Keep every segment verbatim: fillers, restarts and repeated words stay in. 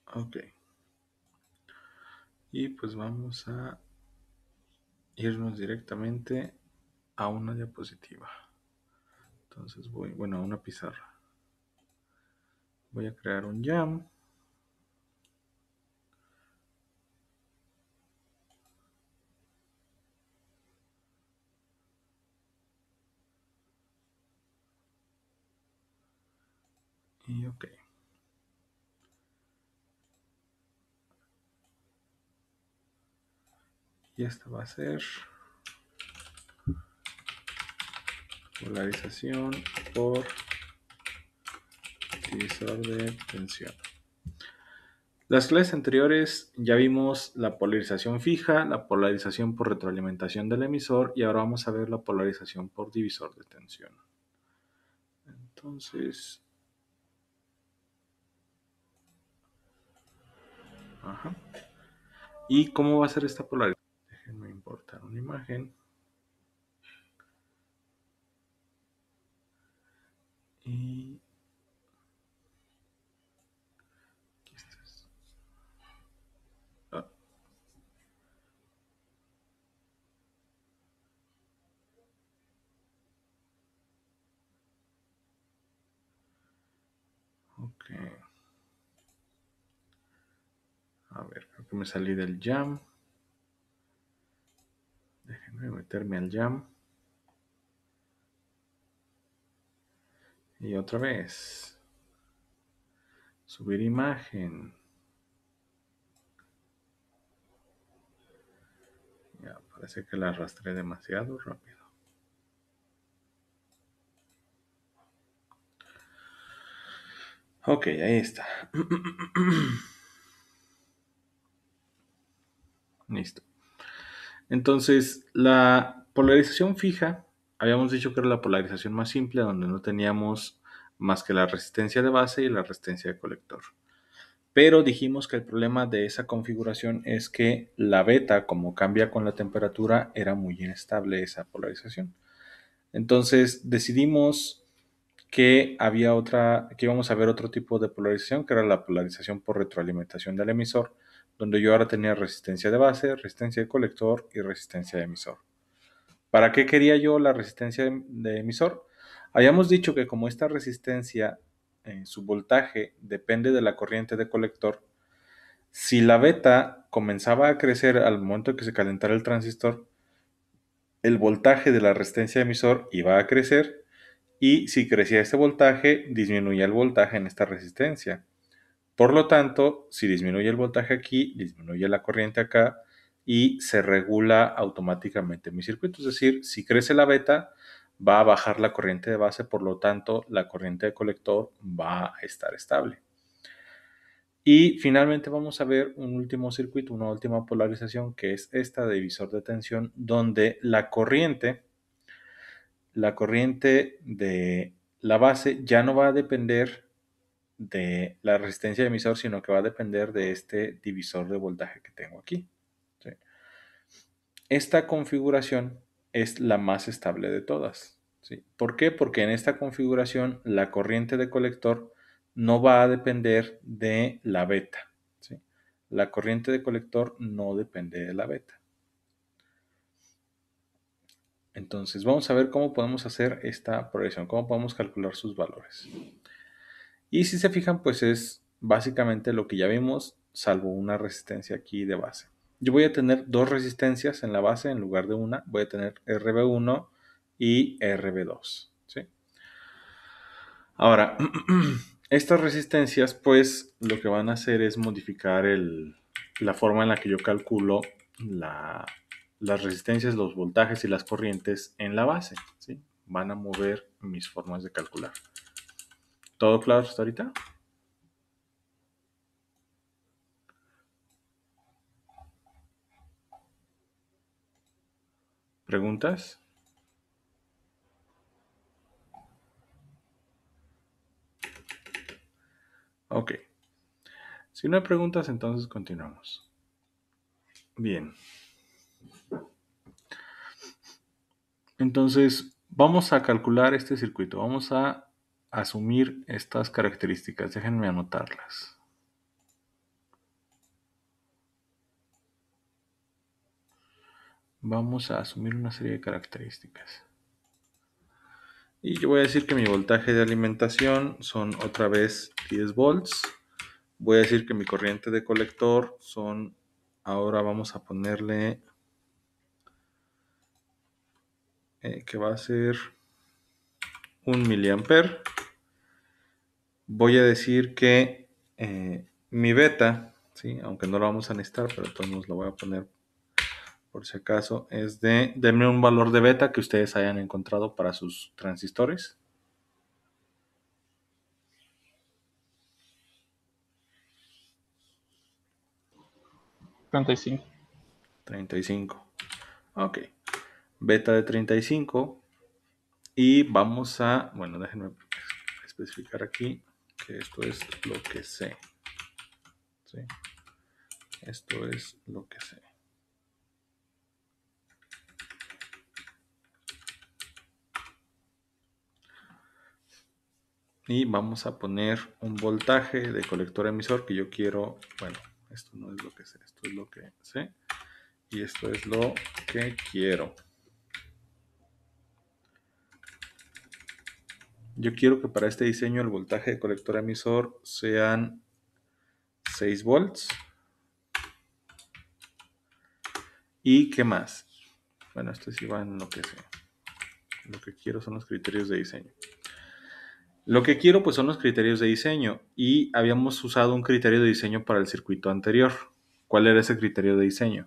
Ok. Y pues vamos a irnos directamente a una diapositiva. Entonces voy, bueno, a una pizarra. Voy a crear un jam. Y ok. Y esta va a ser polarización por divisor de tensión. Las clases anteriores ya vimos la polarización fija, la polarización por retroalimentación del emisor y ahora vamos a ver la polarización por divisor de tensión. Entonces, ajá. ¿Y cómo va a ser esta polarización? Déjenme importar una imagen. Y aquí estás. Ah, ok. A ver, creo que me salí del jam. Déjenme meterme al jam. Y otra vez. Subir imagen. Ya, parece que la arrastré demasiado rápido. Ok, ahí está. Listo. Entonces, la polarización fija, habíamos dicho que era la polarización más simple, donde no teníamos más que la resistencia de base y la resistencia de colector. Pero dijimos que el problema de esa configuración es que la beta, como cambia con la temperatura, era muy inestable esa polarización. Entonces decidimos que había otra, que íbamos a ver otro tipo de polarización, que era la polarización por retroalimentación del emisor, donde yo ahora tenía resistencia de base, resistencia de colector y resistencia de emisor. ¿Para qué quería yo la resistencia de, de emisor? Habíamos dicho que como esta resistencia, eh, su voltaje depende de la corriente de colector, si la beta comenzaba a crecer al momento que se calentara el transistor, el voltaje de la resistencia de emisor iba a crecer y si crecía este voltaje, disminuía el voltaje en esta resistencia. Por lo tanto, si disminuye el voltaje aquí, disminuye la corriente acá y se regula automáticamente mi circuito. Es decir, si crece la beta, va a bajar la corriente de base, por lo tanto, la corriente de colector va a estar estable. Y finalmente vamos a ver un último circuito, una última polarización, que es esta de divisor de tensión, donde la corriente, la corriente de la base ya no va a depender de la resistencia de emisor, sino que va a depender de este divisor de voltaje que tengo aquí. ¿Sí? Esta configuración es la más estable de todas. ¿Sí? ¿Por qué? Porque en esta configuración la corriente de colector no va a depender de la beta. ¿Sí? La corriente de colector no depende de la beta. Entonces vamos a ver cómo podemos hacer esta progresión, cómo podemos calcular sus valores. Y si se fijan, pues es básicamente lo que ya vimos, salvo una resistencia aquí de base. Yo voy a tener dos resistencias en la base en lugar de una. Voy a tener R B uno y R B dos. ¿Sí? Ahora, estas resistencias, pues lo que van a hacer es modificar el, la forma en la que yo calculo la, las resistencias, los voltajes y las corrientes en la base. ¿Sí? Van a mover mis formas de calcular. ¿Todo claro hasta ahorita? ¿Preguntas? Ok. Si no hay preguntas, entonces continuamos. Bien. Entonces, vamos a calcular este circuito. Vamos a asumir estas características. Déjenme anotarlas. Vamos a asumir una serie de características. Y yo voy a decir que mi voltaje de alimentación son otra vez diez volts. Voy a decir que mi corriente de colector son, ahora vamos a ponerle, eh, que va a ser un miliamper. Voy a decir que eh, mi beta, ¿sí? Aunque no lo vamos a necesitar, pero todos nos lo voy a poner por si acaso, es de, denme un valor de beta que ustedes hayan encontrado para sus transistores. treinta y cinco. treinta y cinco. Ok. Beta de treinta y cinco. Y vamos a, bueno, déjenme especificar aquí que esto es lo que sé. ¿Sí? Esto es lo que sé. Y vamos a poner un voltaje de colector emisor que yo quiero, bueno, esto no es lo que sé, esto es lo que sé. Y esto es lo que quiero. Yo quiero que para este diseño el voltaje de colector emisor sean seis volts. ¿Y qué más? Bueno, esto sí va en lo que sé. Lo que quiero son los criterios de diseño. Lo que quiero pues son los criterios de diseño y habíamos usado un criterio de diseño para el circuito anterior. ¿Cuál era ese criterio de diseño?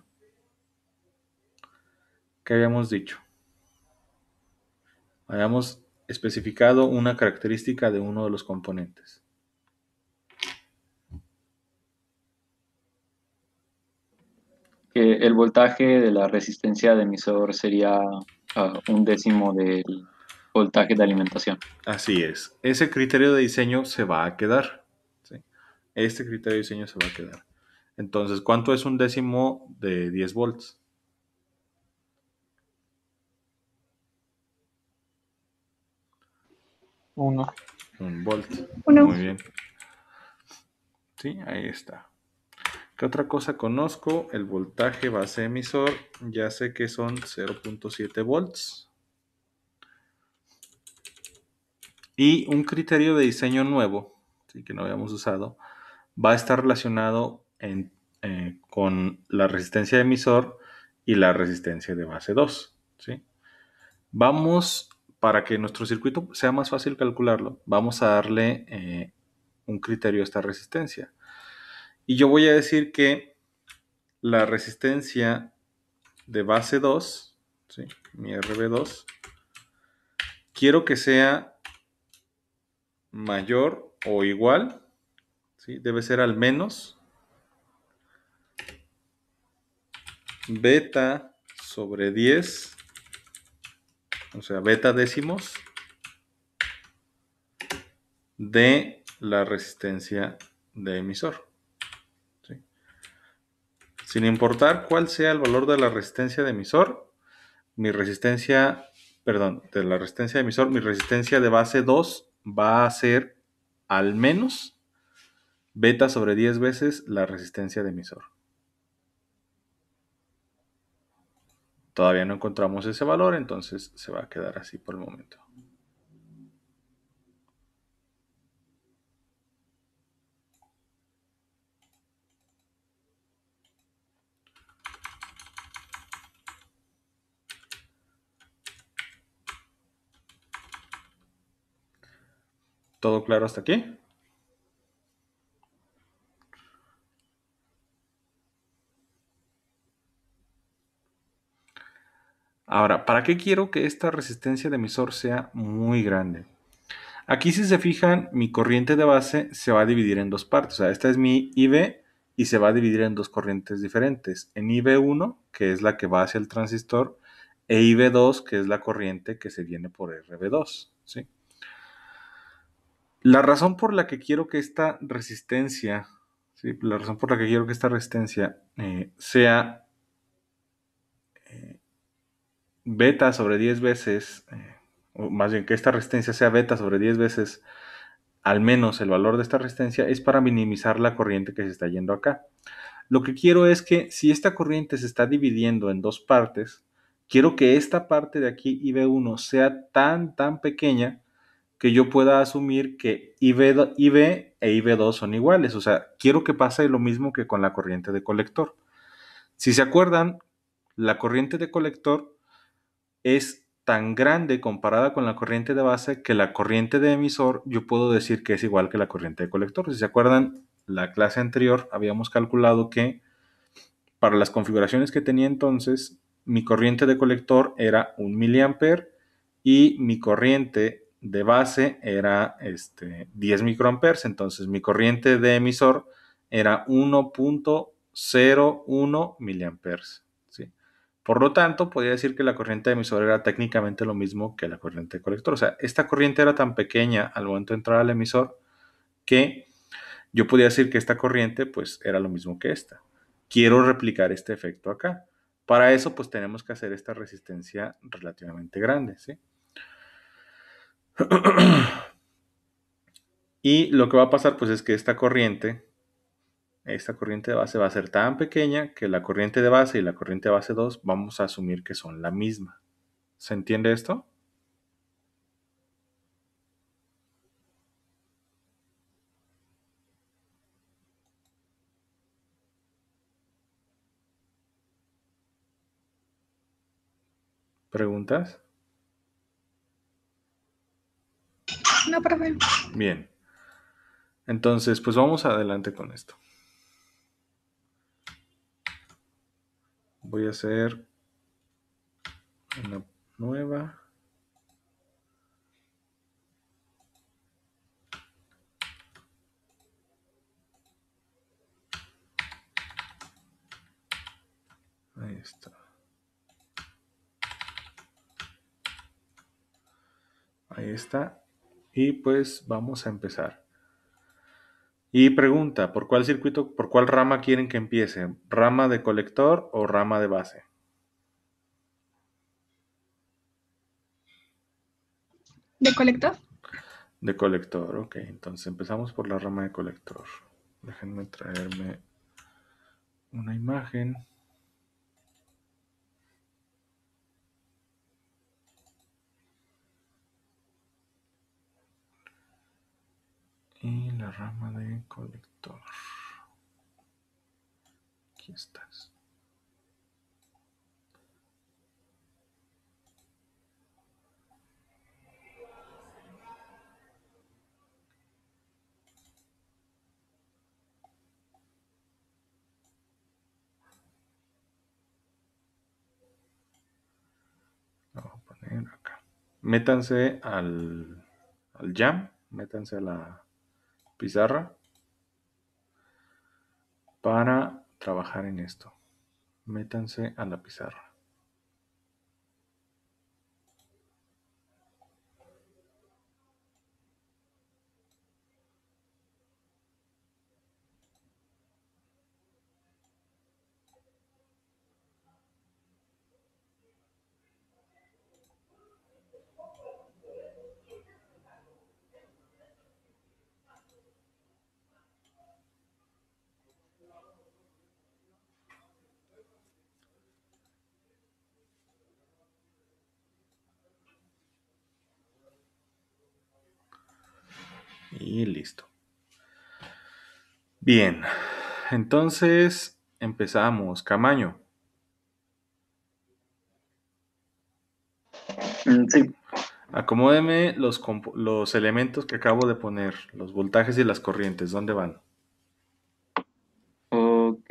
¿Qué habíamos dicho? Habíamos especificado una característica de uno de los componentes. Que el voltaje de la resistencia de emisor sería ah, un décimo del voltaje de alimentación. Así es. Ese criterio de diseño se va a quedar. ¿Sí? Este criterio de diseño se va a quedar. Entonces, ¿cuánto es un décimo de diez volts? Uno. Un volt. Uno. Muy bien. Sí, ahí está. ¿Qué otra cosa conozco? El voltaje base emisor. Ya sé que son cero punto siete volts. Y un criterio de diseño nuevo, ¿sí? Que no habíamos usado, va a estar relacionado en, eh, con la resistencia de emisor y la resistencia de base dos. ¿Sí? Vamos, para que nuestro circuito sea más fácil calcularlo, vamos a darle eh, un criterio a esta resistencia. Y yo voy a decir que la resistencia de base dos, ¿sí? Mi R B dos, quiero que sea mayor o igual, ¿sí? Debe ser al menos beta sobre diez, o sea, beta décimos de la resistencia de emisor. ¿Sí? Sin importar cuál sea el valor de la resistencia de emisor, mi resistencia, perdón, de la resistencia de emisor, mi resistencia de base dos va a ser al menos beta sobre diez veces la resistencia de emisor. Todavía no encontramos ese valor, entonces se va a quedar así por el momento. ¿Todo claro hasta aquí? Ahora, ¿para qué quiero que esta resistencia de emisor sea muy grande? Aquí, si se fijan, mi corriente de base se va a dividir en dos partes. O sea, esta es mi I B y se va a dividir en dos corrientes diferentes. En I B uno, que es la que va hacia el transistor, e I B dos, que es la corriente que se viene por R B dos. ¿Sí? La razón por la que quiero que esta resistencia, ¿sí? La razón por la que quiero que esta resistencia eh, sea eh, beta sobre diez veces, eh, o más bien que esta resistencia sea beta sobre diez veces al menos el valor de esta resistencia, es para minimizar la corriente que se está yendo acá. Lo que quiero es que si esta corriente se está dividiendo en dos partes, quiero que esta parte de aquí, I V uno, sea tan, tan pequeña que yo pueda asumir que I V, do- I V e I V dos son iguales. O sea, quiero que pase lo mismo que con la corriente de colector. Si se acuerdan, la corriente de colector es tan grande comparada con la corriente de base que la corriente de emisor yo puedo decir que es igual que la corriente de colector. Si se acuerdan, la clase anterior habíamos calculado que para las configuraciones que tenía entonces, mi corriente de colector era un miliamper y mi corriente de base era este, diez microamperes. Entonces mi corriente de emisor era uno punto cero uno miliamperes. ¿Sí? Por lo tanto, podría decir que la corriente de emisor era técnicamente lo mismo que la corriente de colector. O sea, esta corriente era tan pequeña al momento de entrar al emisor que yo podía decir que esta corriente pues era lo mismo que esta. Quiero replicar este efecto acá. Para eso pues tenemos que hacer esta resistencia relativamente grande, ¿sí? Y lo que va a pasar pues es que esta corriente, esta corriente de base va a ser tan pequeña que la corriente de base y la corriente de base dos vamos a asumir que son la misma. ¿Se entiende esto? ¿Preguntas? No, profe. Bien. Entonces, pues vamos adelante con esto. Voy a hacer una nueva. Ahí está. Ahí está. Y pues vamos a empezar. Y pregunta, ¿por cuál circuito, por cuál rama quieren que empiece? ¿Rama de colector o rama de base? ¿De colector? De colector, ok. Entonces empezamos por la rama de colector. Déjenme traerme una imagen. Y la rama de colector. Aquí estás. Lo voy a poner acá. Métanse al, al jam, métanse a la pizarra para trabajar en esto. Métanse a la pizarra. Y listo. Bien, entonces empezamos. Camaño, Mm, sí, acomódeme los, compo- los elementos que acabo de poner, los voltajes y las corrientes. ¿Dónde van? ok.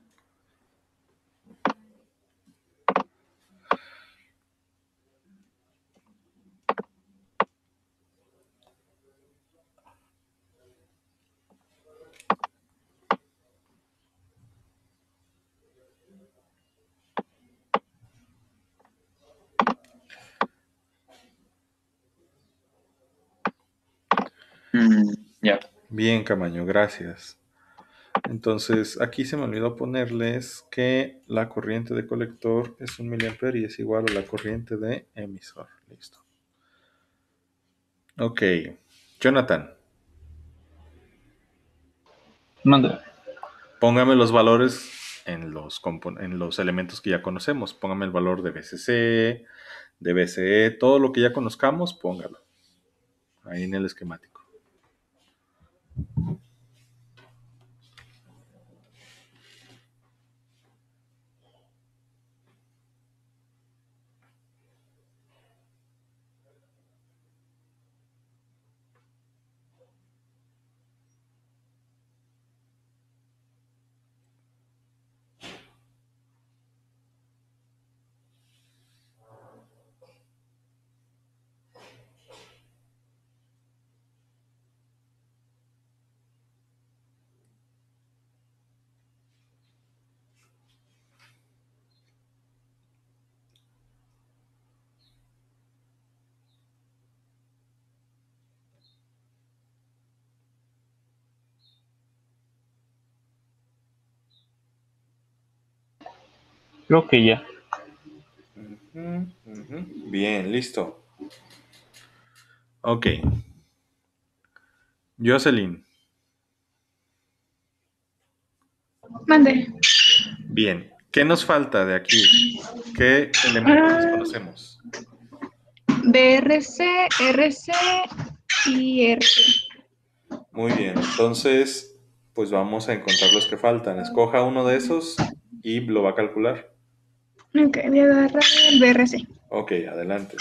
Mm, ya. Bien, Camaño, gracias. Entonces, aquí se me olvidó ponerles que la corriente de colector es un miliamper y es igual a la corriente de emisor. Listo. Ok. Jonathan, Manda. póngame los valores en los, compon- en los elementos que ya conocemos. Póngame el valor de B C C, de B C E, todo lo que ya conozcamos, póngalo ahí en el esquemático. Creo que ya. Ujú, ujú. Bien, listo. Ok. Jocelyn. Mande. Bien. ¿Qué nos falta de aquí? ¿Qué elementos Ah, desconocemos? B R C, R C y R. Muy bien. Entonces, pues vamos a encontrar los que faltan. Escoja uno de esos y lo va a calcular. Ok, voy a agarrar el B R C. Ok, adelante.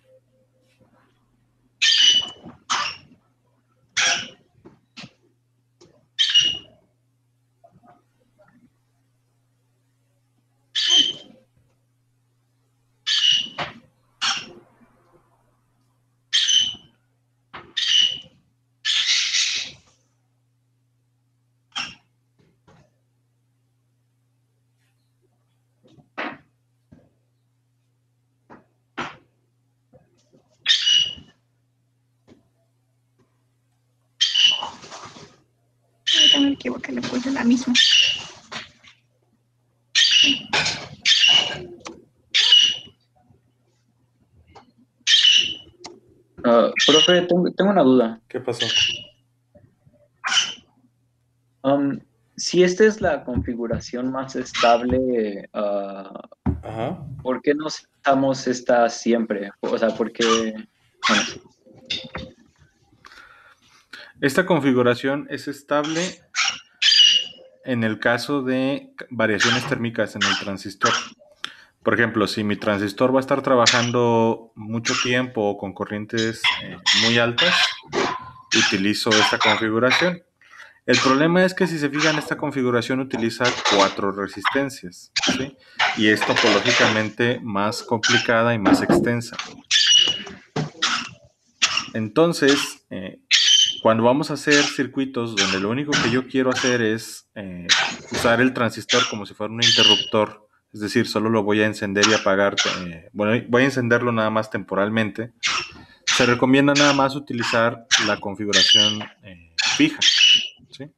Ahorita me equivoqué, le puse la misma. Ah, profe, tengo, tengo una duda. ¿Qué pasó? Um, si esta es la configuración más estable, ah, Ajá. ¿por qué no usamos esta siempre? O sea, ¿por qué? Bueno, Esta configuración es estable en el caso de variaciones térmicas en el transistor. Por ejemplo, si mi transistor va a estar trabajando mucho tiempo o con corrientes eh, muy altas, utilizo esta configuración. El problema es que si se fijan, esta configuración utiliza cuatro resistencias, ¿sí? Y es topológicamente más complicada y más extensa. Entonces, eh, cuando vamos a hacer circuitos donde lo único que yo quiero hacer es eh, usar el transistor como si fuera un interruptor, es decir, solo lo voy a encender y apagar, eh, bueno, voy a encenderlo nada más temporalmente, se recomienda nada más utilizar la configuración eh, fija, ¿sí?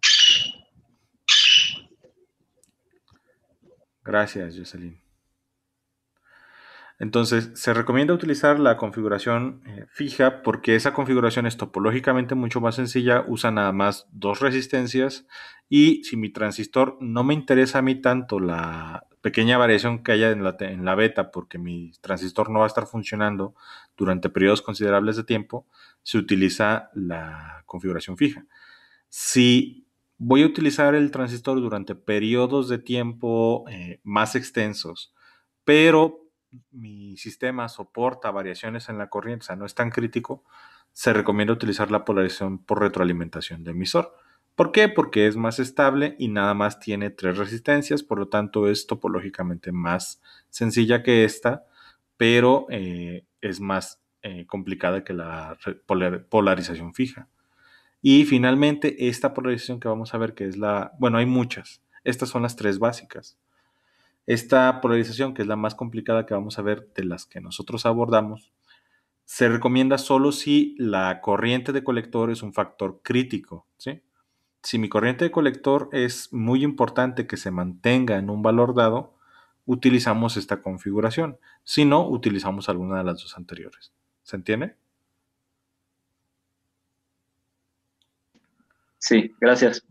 Gracias, Jocelyn. Entonces, se recomienda utilizar la configuración eh, fija porque esa configuración es topológicamente mucho más sencilla, usa nada más dos resistencias y si mi transistor no me interesa a mí tanto la pequeña variación que haya en la, en la beta porque mi transistor no va a estar funcionando durante periodos considerables de tiempo, se utiliza la configuración fija. Si voy a utilizar el transistor durante periodos de tiempo eh, más extensos, pero mi sistema soporta variaciones en la corriente, o sea, no es tan crítico, se recomienda utilizar la polarización por retroalimentación de emisor. ¿Por qué? Porque es más estable y nada más tiene tres resistencias, por lo tanto es topológicamente más sencilla que esta, pero eh, es más eh, complicada que la polar polarización fija. Y finalmente, esta polarización que vamos a ver, que es la, bueno, hay muchas, estas son las tres básicas. Esta polarización, que es la más complicada que vamos a ver de las que nosotros abordamos, se recomienda solo si la corriente de colector es un factor crítico, ¿sí? Si mi corriente de colector es muy importante que se mantenga en un valor dado, utilizamos esta configuración. Si no, utilizamos alguna de las dos anteriores. ¿Se entiende? sí, gracias. Uh-huh.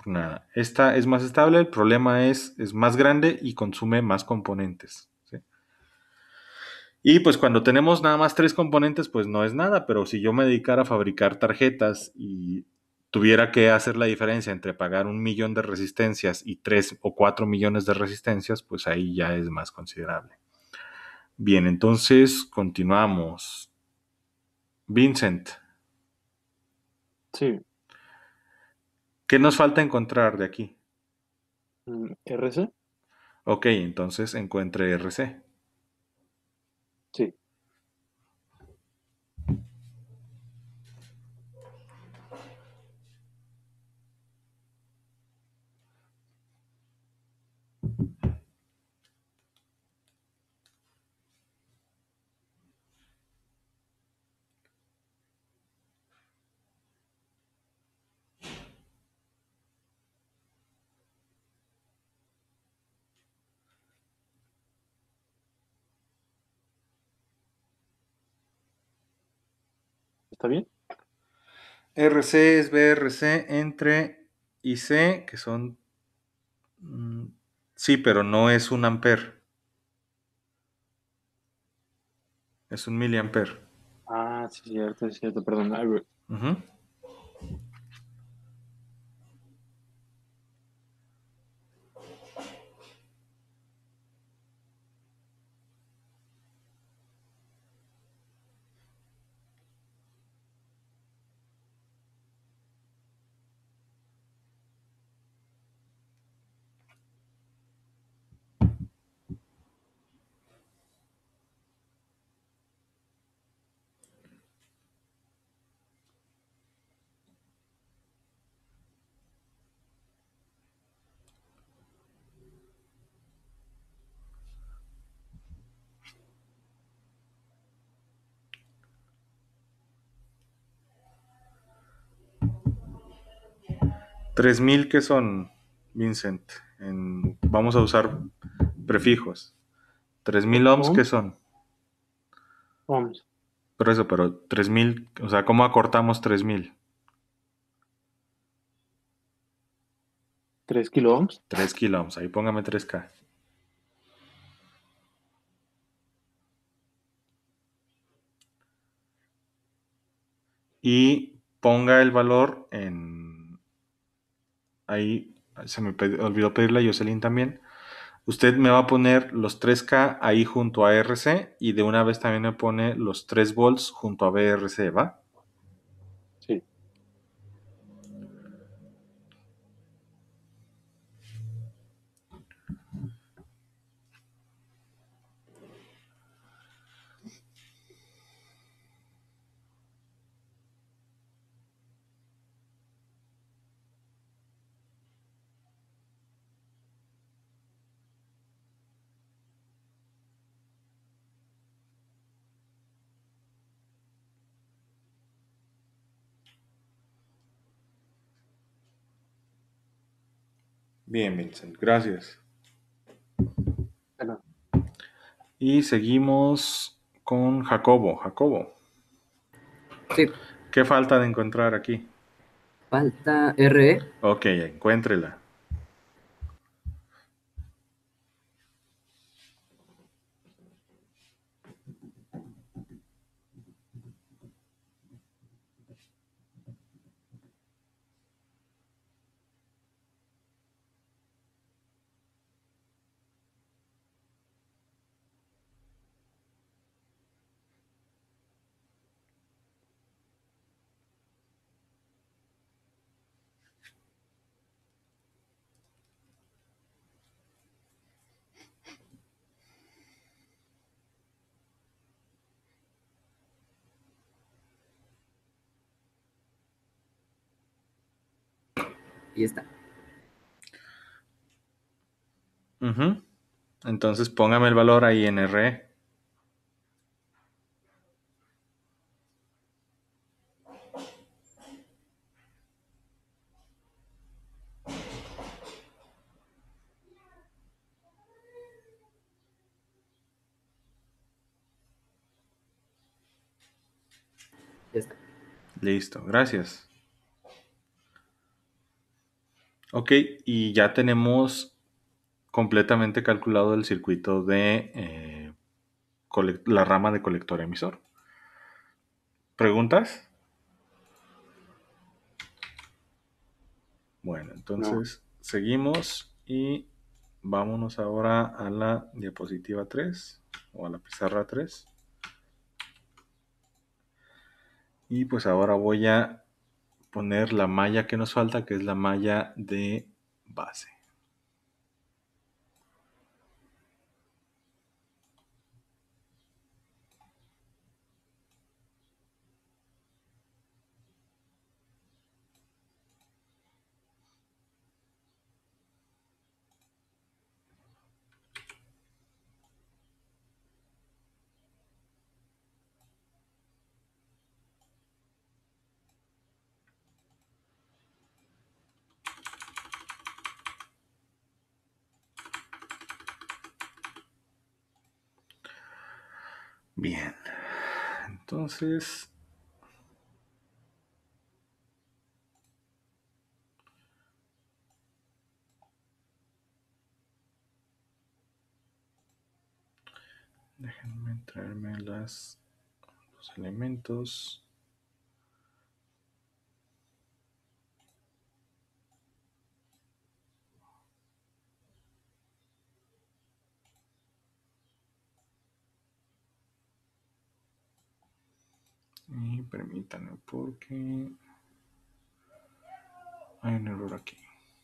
por nada. Esta es más estable, el problema es, es más grande y consume más componentes. ¿Sí? Y pues cuando tenemos nada más tres componentes, pues no es nada, pero si yo me dedicara a fabricar tarjetas y tuviera que hacer la diferencia entre pagar un millón de resistencias y tres o cuatro millones de resistencias, pues ahí ya es más considerable. Bien, entonces continuamos. Vincent, Sí. ¿qué nos falta encontrar de aquí? Mm, R C. Ok, entonces encuentre R C. Sí. ¿Está bien? R C es B R C entre I C, que son... mm, sí, pero no es un ampere. Es un miliampere. Ah, sí, cierto, es cierto, perdón. Ay, güey. Ujú. tres mil, ¿qué son, Vincent? En- vamos a usar prefijos. tres mil ohms, ¿qué Ohms. son? Ohms. Por eso, pero tres mil, o sea, ¿cómo acortamos tres mil? Tres kilo ohms. tres kilo ohms, ahí póngame tres K. Y ponga el valor en... Ahí se me pe- olvidó pedirle a Jocelyn también. Usted me va a poner los tres K ahí junto a R C y de una vez también me pone los tres volts junto a B R C, ¿va? Sí. Bien, Vincent, gracias. Bueno, Y seguimos con Jacobo. Jacobo, Sí, ¿qué falta de encontrar aquí? falta R E. Ok, encuéntrela. Y está. Ujú. Entonces póngame el valor ahí en R E. Ya está. Listo, gracias. Ok, y ya tenemos completamente calculado el circuito de eh, colec- la rama de colector emisor. ¿Preguntas? Bueno, No. entonces seguimos y vámonos ahora a la diapositiva tres o a la pizarra tres. Y pues ahora voy a poner la malla que nos falta, que es la malla de base. Bien, entonces déjenme traerme las, los elementos. Y permítanme porque hay un error aquí.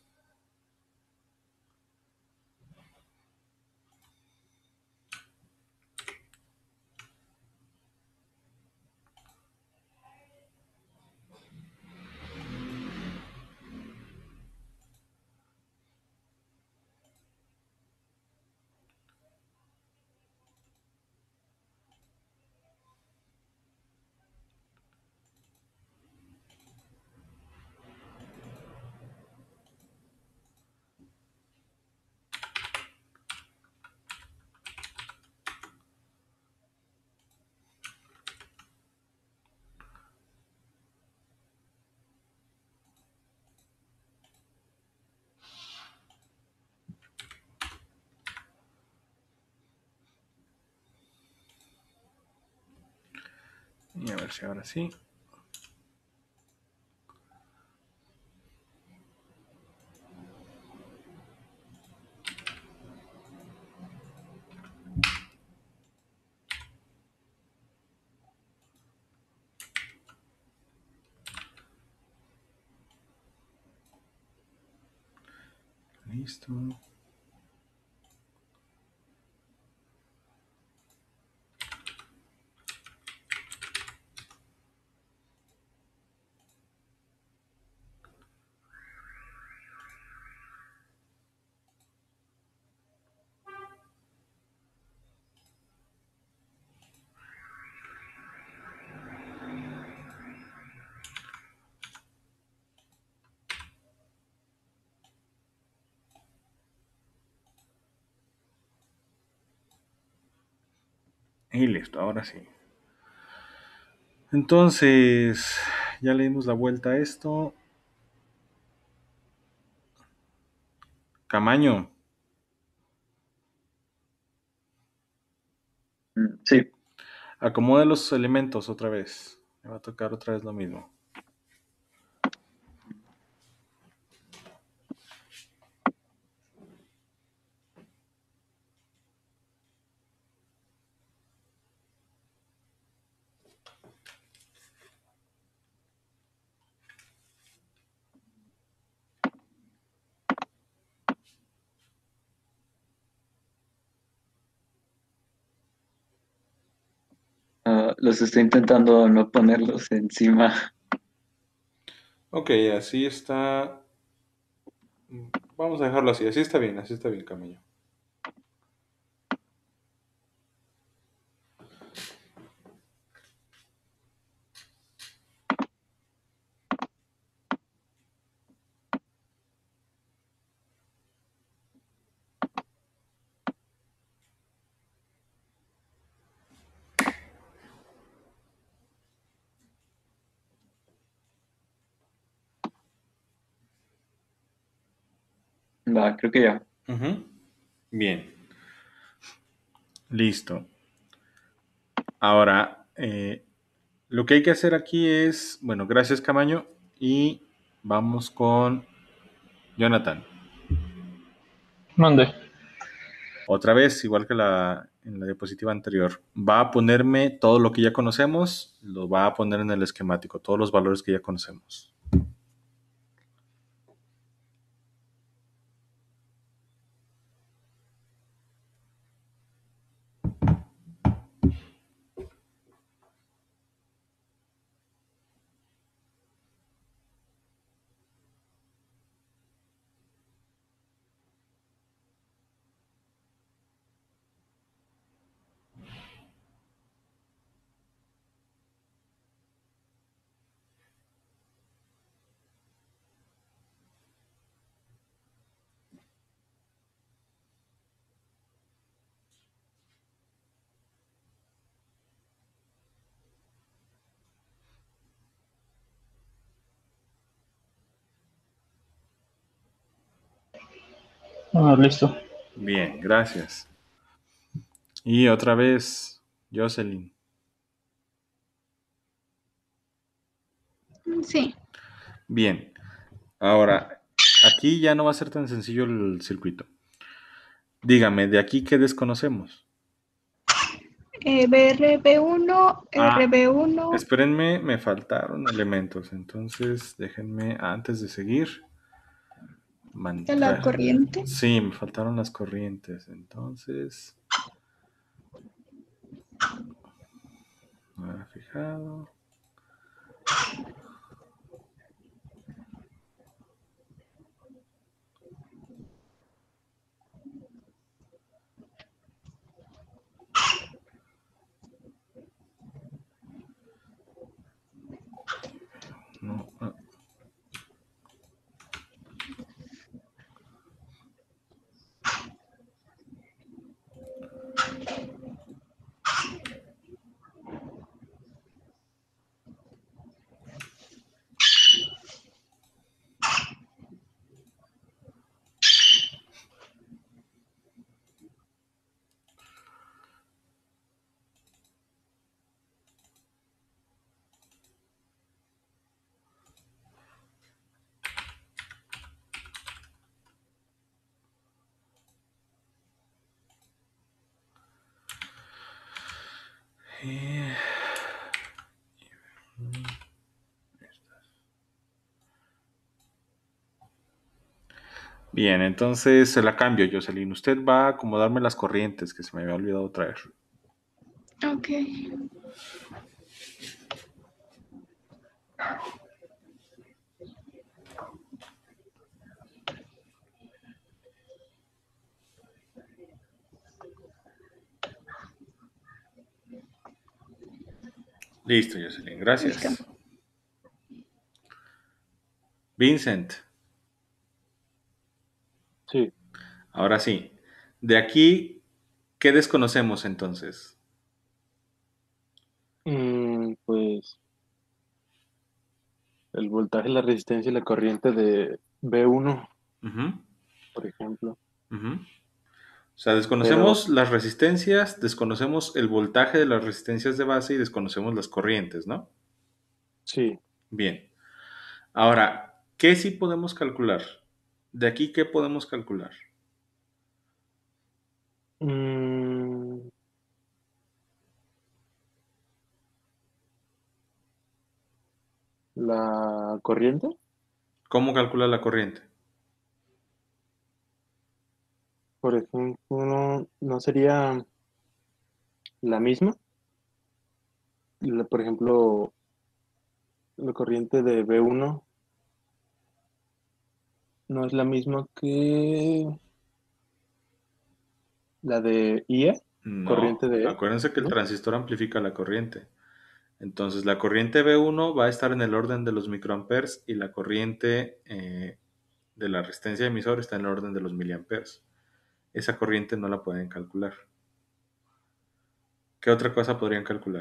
Y a ver si ahora sí. Listo. Y listo, ahora sí. Entonces, ya le dimos la vuelta a esto. Camaño, Mm, Sí, acomode los elementos otra vez. Me va a tocar otra vez lo mismo. ah, los estoy intentando no ponerlos encima. Ok, así está. Vamos a dejarlo así. Así está bien, así está bien, Camaño. Va, creo que ya. Ujú. Bien, listo. Ahora, eh, lo que hay que hacer aquí es, bueno, gracias Camaño, y vamos con Jonathan. Mande. Otra vez, igual que la, en la diapositiva anterior, va a ponerme todo lo que ya conocemos, lo va a poner en el esquemático, todos los valores que ya conocemos. Ah, listo. Bien, gracias. Y otra vez, Jocelyn. Sí. Bien, ahora, aquí ya no va a ser tan sencillo el circuito. Dígame, ¿de aquí qué desconocemos? Eh, B R B uno, Ah, R B uno. espérenme, me faltaron elementos, entonces déjenme, antes de seguir, De la mantra- corriente. Sí, me faltaron las corrientes, entonces, no había fijado. No, ah, eh, Bien, entonces se la cambio, Jocelyn. Usted va a acomodarme las corrientes, que se me había olvidado traer. Ok. Listo, Jocelyn, Listo. gracias. Vincent, Sí. ahora sí. De aquí, ¿qué desconocemos entonces? Mm, pues el voltaje, la resistencia y la corriente de B uno, Ujú, por ejemplo. ujú. O sea, Pero desconocemos las resistencias, desconocemos el voltaje de las resistencias de base y desconocemos las corrientes, ¿no? sí. Bien. Ahora, ¿qué sí podemos calcular? De aquí, ¿qué podemos calcular? Mm, la corriente, ¿Cómo calcula la corriente? por ejemplo, no, no sería la misma. La- por ejemplo, la corriente de B uno no es la misma que la de I E, corriente No, de E, acuérdense que el ¿no? transistor amplifica la corriente. Entonces, la corriente B uno va a estar en el orden de los microamperes y la corriente eh, de la resistencia emisor está en el orden de los miliamperes. Esa corriente no la pueden calcular. ¿Qué otra cosa podrían calcular?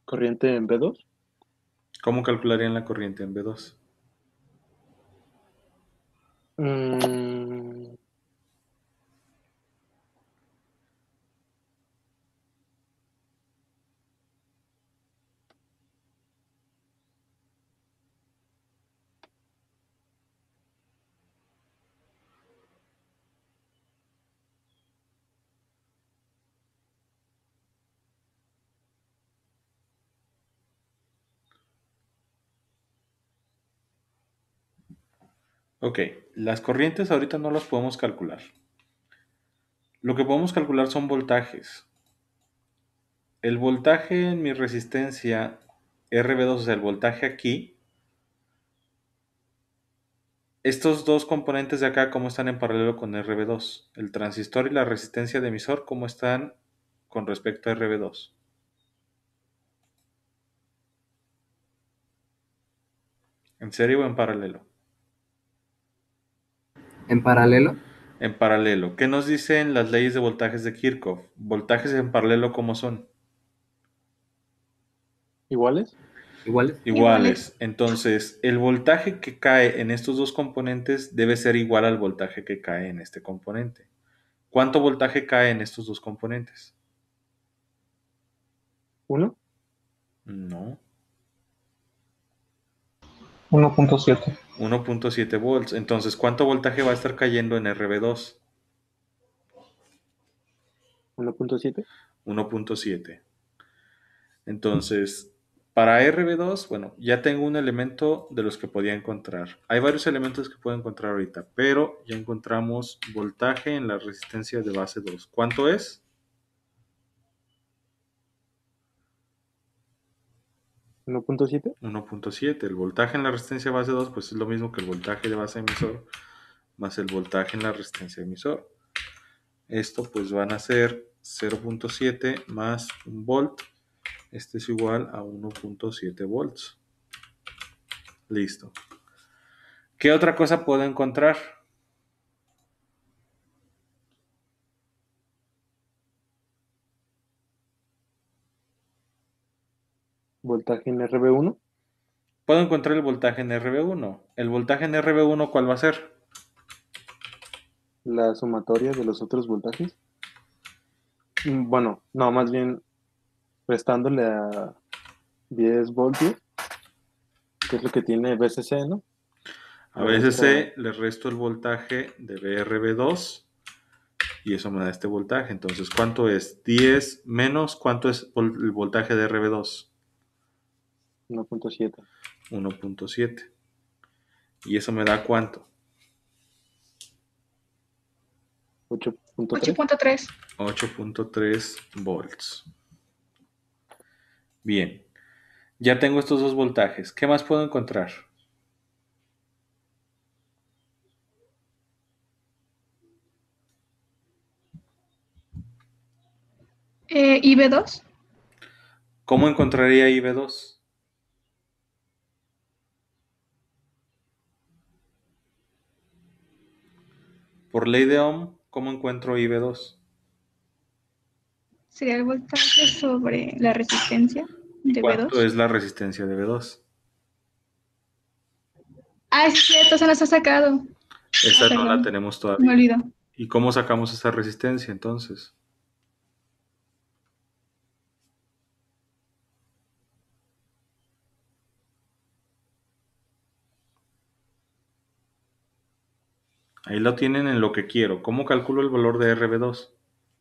corriente en B dos. ¿Cómo calcularían la corriente en B dos? Mm, Ok, las corrientes ahorita no las podemos calcular. Lo que podemos calcular son voltajes. El voltaje en mi resistencia R B dos, o sea, el voltaje aquí, estos dos componentes de acá, ¿cómo están en paralelo con R B dos? El transistor y la resistencia de emisor, ¿cómo están con respecto a R B dos? ¿En serio o en paralelo? En paralelo, En paralelo. ¿Qué nos dicen las leyes de voltajes de Kirchhoff? Voltajes en paralelo, ¿cómo son? ¿Iguales? iguales. Iguales. Entonces, el voltaje que cae en estos dos componentes debe ser igual al voltaje que cae en este componente. ¿Cuánto voltaje cae en estos dos componentes? ¿Uno? No. uno punto siete. uno punto siete volts. Entonces, ¿cuánto voltaje va a estar cayendo en R B dos? ¿uno punto siete? uno punto siete. Entonces, para R B dos, bueno, ya tengo un elemento de los que podía encontrar. Hay varios elementos que puedo encontrar ahorita, pero ya encontramos voltaje en la resistencia de base dos. ¿Cuánto es? ¿uno punto siete? uno punto siete. El voltaje en la resistencia de base dos, pues es lo mismo que el voltaje de base emisor más el voltaje en la resistencia emisor. Esto pues van a ser cero punto siete más un volt. Este es igual a uno punto siete volts. Listo. ¿Qué otra cosa puedo encontrar? ¿Voltaje en R B uno? Puedo encontrar el voltaje en R B uno. ¿El voltaje en R B uno cuál va a ser? ¿La sumatoria de los otros voltajes? Mm, Bueno, no, más bien restándole a diez voltios, que es lo que tiene B C C, ¿no? A Le veces resta- le resto el voltaje de B R B dos y eso me da este voltaje. Entonces, ¿cuánto es? diez menos, ¿cuánto es el voltaje de R B dos? uno punto siete. uno punto siete. ¿Y eso me da cuánto? ocho punto tres. ocho punto tres. ocho punto tres volts. Bien, ya tengo estos dos voltajes. ¿Qué más puedo encontrar? Eh, ¿Y B dos? ¿Cómo encontraría I B dos? Por ley de Ohm, ¿cómo encuentro I B dos? Sería el voltaje sobre la resistencia de ¿Cuánto B dos. es la resistencia de B dos? Ah, es cierto, se nos ha sacado. Esa Ah, no la perdón. tenemos Me todavía. olvidó. ¿Y cómo sacamos esa resistencia entonces? Ahí lo tienen en lo que quiero. ¿Cómo calculo el valor de R B dos?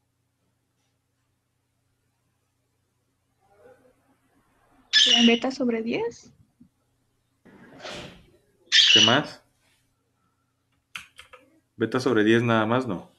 ¿Sería beta sobre diez? ¿Qué más? Beta sobre diez nada más, no.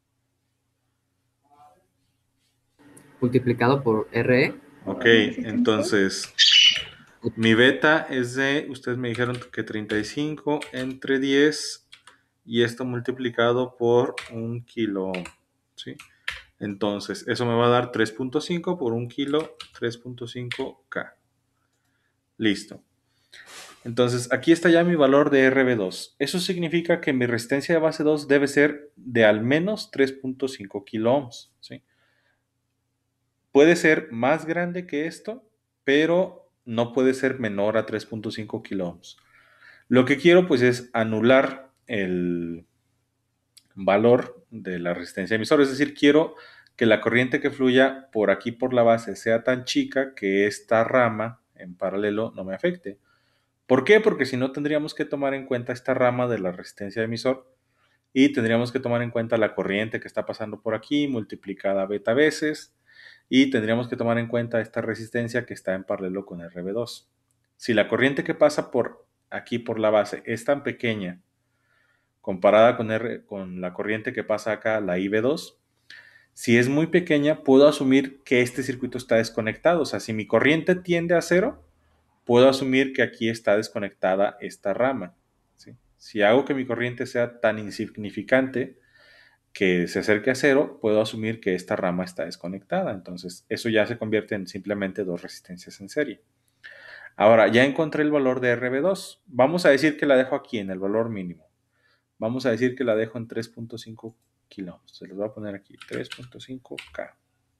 Multiplicado por R E. Ok, Resistencia. entonces mi beta es de, ustedes me dijeron que treinta y cinco entre diez y esto multiplicado por un kilo ohm, ¿sí? Entonces, eso me va a dar tres punto cinco por un kilo, tres punto cinco K. Listo. Entonces, aquí está ya mi valor de R B dos. Eso significa que mi resistencia de base dos debe ser de al menos tres punto cinco kilo ohms, ¿sí? Puede ser más grande que esto, pero no puede ser menor a tres punto cinco kiloohms. Lo que quiero pues es anular el valor de la resistencia emisor, es decir, quiero que la corriente que fluya por aquí por la base sea tan chica que esta rama en paralelo no me afecte. ¿Por qué? Porque si no tendríamos que tomar en cuenta esta rama de la resistencia emisor y tendríamos que tomar en cuenta la corriente que está pasando por aquí multiplicada beta veces y tendríamos que tomar en cuenta esta resistencia que está en paralelo con R B dos. Si la corriente que pasa por aquí por la base es tan pequeña comparada con, R, con la corriente que pasa acá, la I B dos, si es muy pequeña, puedo asumir que este circuito está desconectado. O sea, si mi corriente tiende a cero, puedo asumir que aquí está desconectada esta rama. ¿Sí? Si hago que mi corriente sea tan insignificante que se acerque a cero, puedo asumir que esta rama está desconectada. Entonces, eso ya se convierte en simplemente dos resistencias en serie. Ahora, ya encontré el valor de R B dos. Vamos a decir que la dejo aquí en el valor mínimo. Vamos a decir que la dejo en tres punto cinco kiloohms. Se los voy a poner aquí, tres punto cinco K.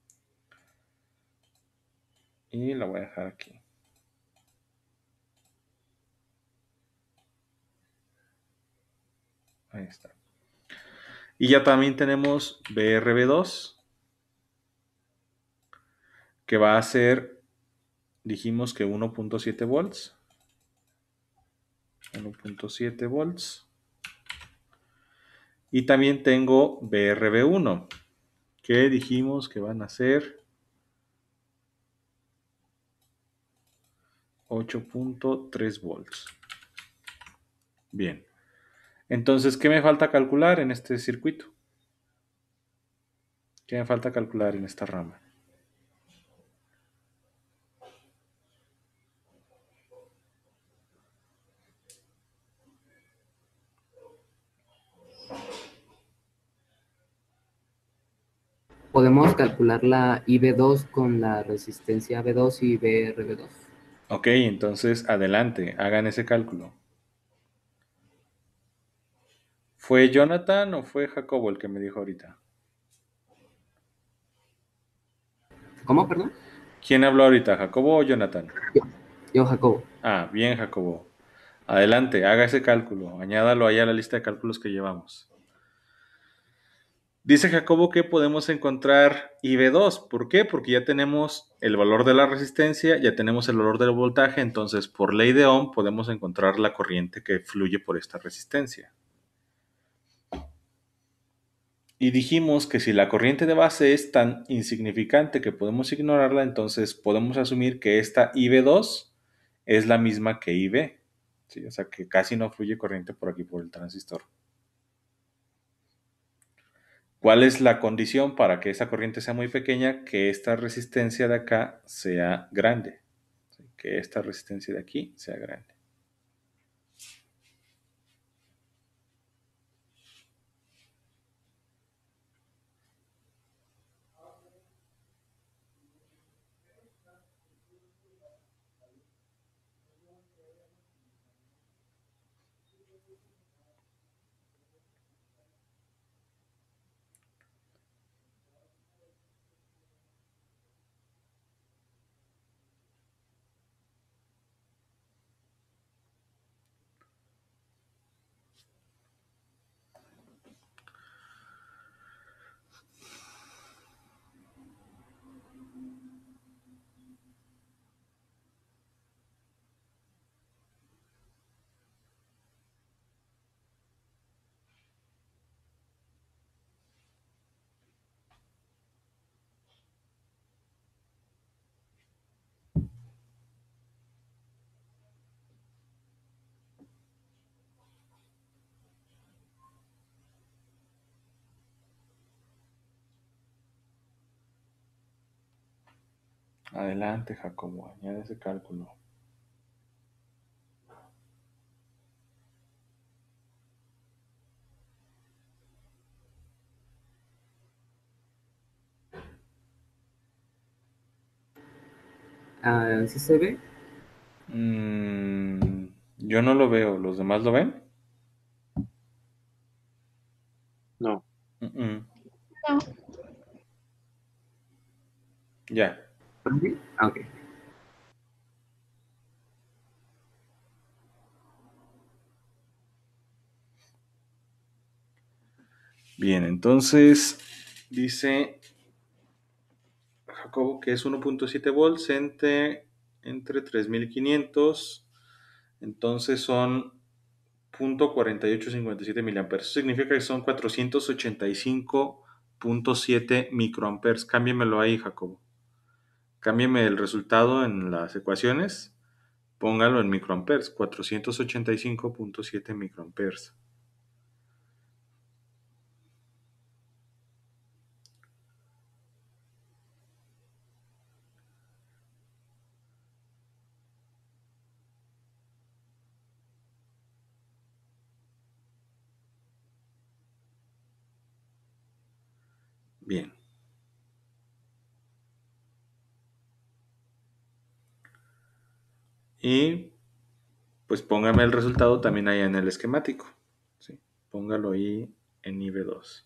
Y la voy a dejar aquí. Ahí está. Y ya también tenemos B R B dos, que va a ser, dijimos que uno punto siete volts. uno punto siete volts. Y también tengo B R B uno, que dijimos que van a ser ocho punto tres volts. Bien. Entonces, ¿qué me falta calcular en este circuito? ¿Qué me falta calcular en esta rama? Podemos calcular la I B dos con la resistencia B dos y B R B dos. Ok, entonces adelante, hagan ese cálculo. ¿Fue Jonathan o fue Jacobo el que me dijo ahorita? ¿Cómo, perdón? ¿Quién habló ahorita, Jacobo o Jonathan? Yo, yo, Jacobo. Ah, bien, Jacobo. Adelante, haga ese cálculo. Añádalo ahí a la lista de cálculos que llevamos. Dice Jacobo que podemos encontrar I B dos. ¿Por qué? Porque ya tenemos el valor de la resistencia, ya tenemos el valor del voltaje, entonces por ley de Ohm podemos encontrar la corriente que fluye por esta resistencia. Y dijimos que si la corriente de base es tan insignificante que podemos ignorarla, entonces podemos asumir que esta I B dos es la misma que I B. ¿Sí? O sea que casi no fluye corriente por aquí por el transistor. ¿Cuál es la condición para que esa corriente sea muy pequeña? Que esta resistencia de acá sea grande. ¿Sí? Que esta resistencia de aquí sea grande. Adelante, Jacobo, añade ese cálculo. Ah, ¿sí se ve? Mm, yo no lo veo. ¿Los demás lo ven? No. Mm, mm. No. Ya. ¿Sí? Ah, ok. Bien, entonces dice Jacobo que es uno punto siete volts entre, entre tres mil quinientos. Entonces son punto cuarenta y ocho cincuenta y siete miliamperes. Eso significa que son cuatrocientos ochenta y cinco punto siete microamperes. Cámbiemelo ahí, Jacobo. Cámbieme el resultado en las ecuaciones. Póngalo en microamperes. cuatrocientos ochenta y cinco punto siete microamperes. Bien. Y pues póngame el resultado también ahí en el esquemático. ¿Sí? Póngalo ahí en I V dos.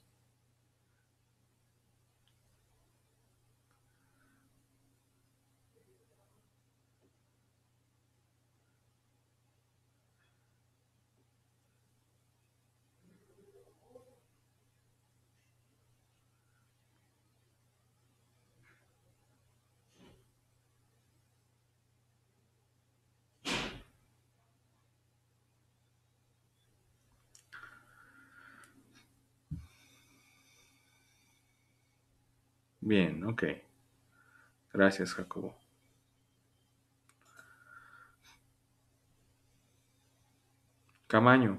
Bien, ok. Gracias, Jacobo. Camaño.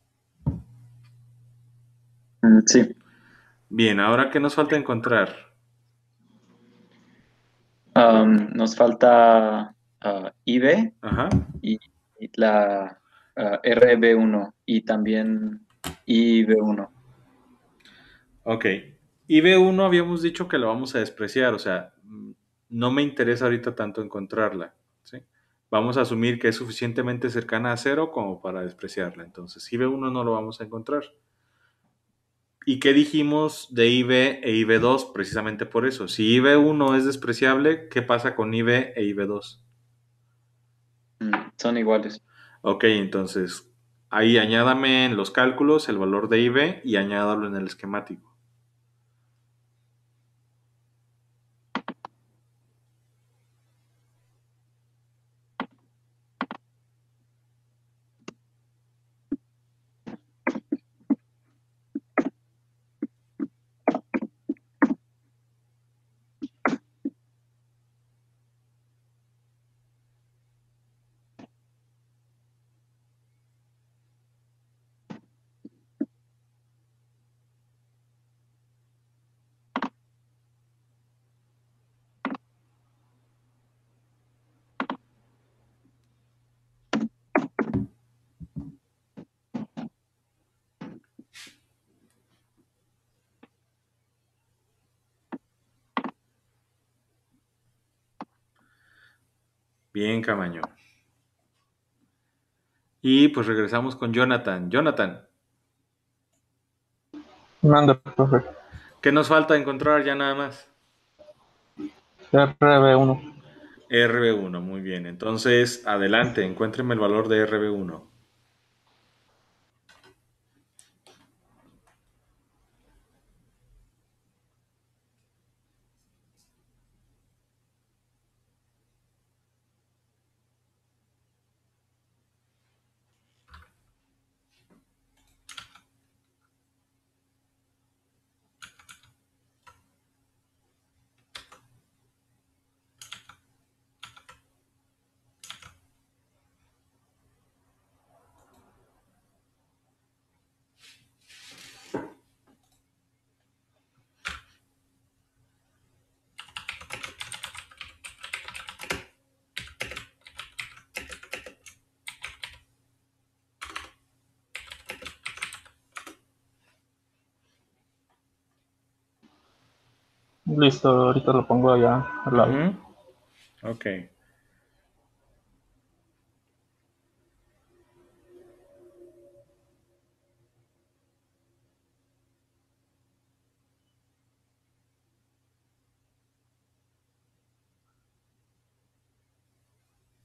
Mm, Sí. Bien, ahora ¿qué nos falta encontrar? Am, nos falta ah, I B Ajá. y, y la ah, R B uno y también I B uno. Ok. I B uno habíamos dicho que lo vamos a despreciar, o sea, mm, no me interesa ahorita tanto encontrarla, ¿sí? Vamos a asumir que es suficientemente cercana a cero como para despreciarla. Entonces, I B uno no lo vamos a encontrar. ¿Y qué dijimos de I B e I B dos? Precisamente por eso. Si I B uno es despreciable, ¿qué pasa con I B e I B dos? Mm, son iguales. Ok, entonces ahí añádame en los cálculos el valor de I B y añádalo en el esquemático. Bien, Camaño. Y pues regresamos con Jonathan. Jonathan, Manda, profe. ¿qué nos falta encontrar ya nada más? R B uno. R B uno, muy bien. Entonces, adelante, encuéntreme el valor de R B uno. Listo, ahorita lo pongo allá al lado. Ujú. Ok.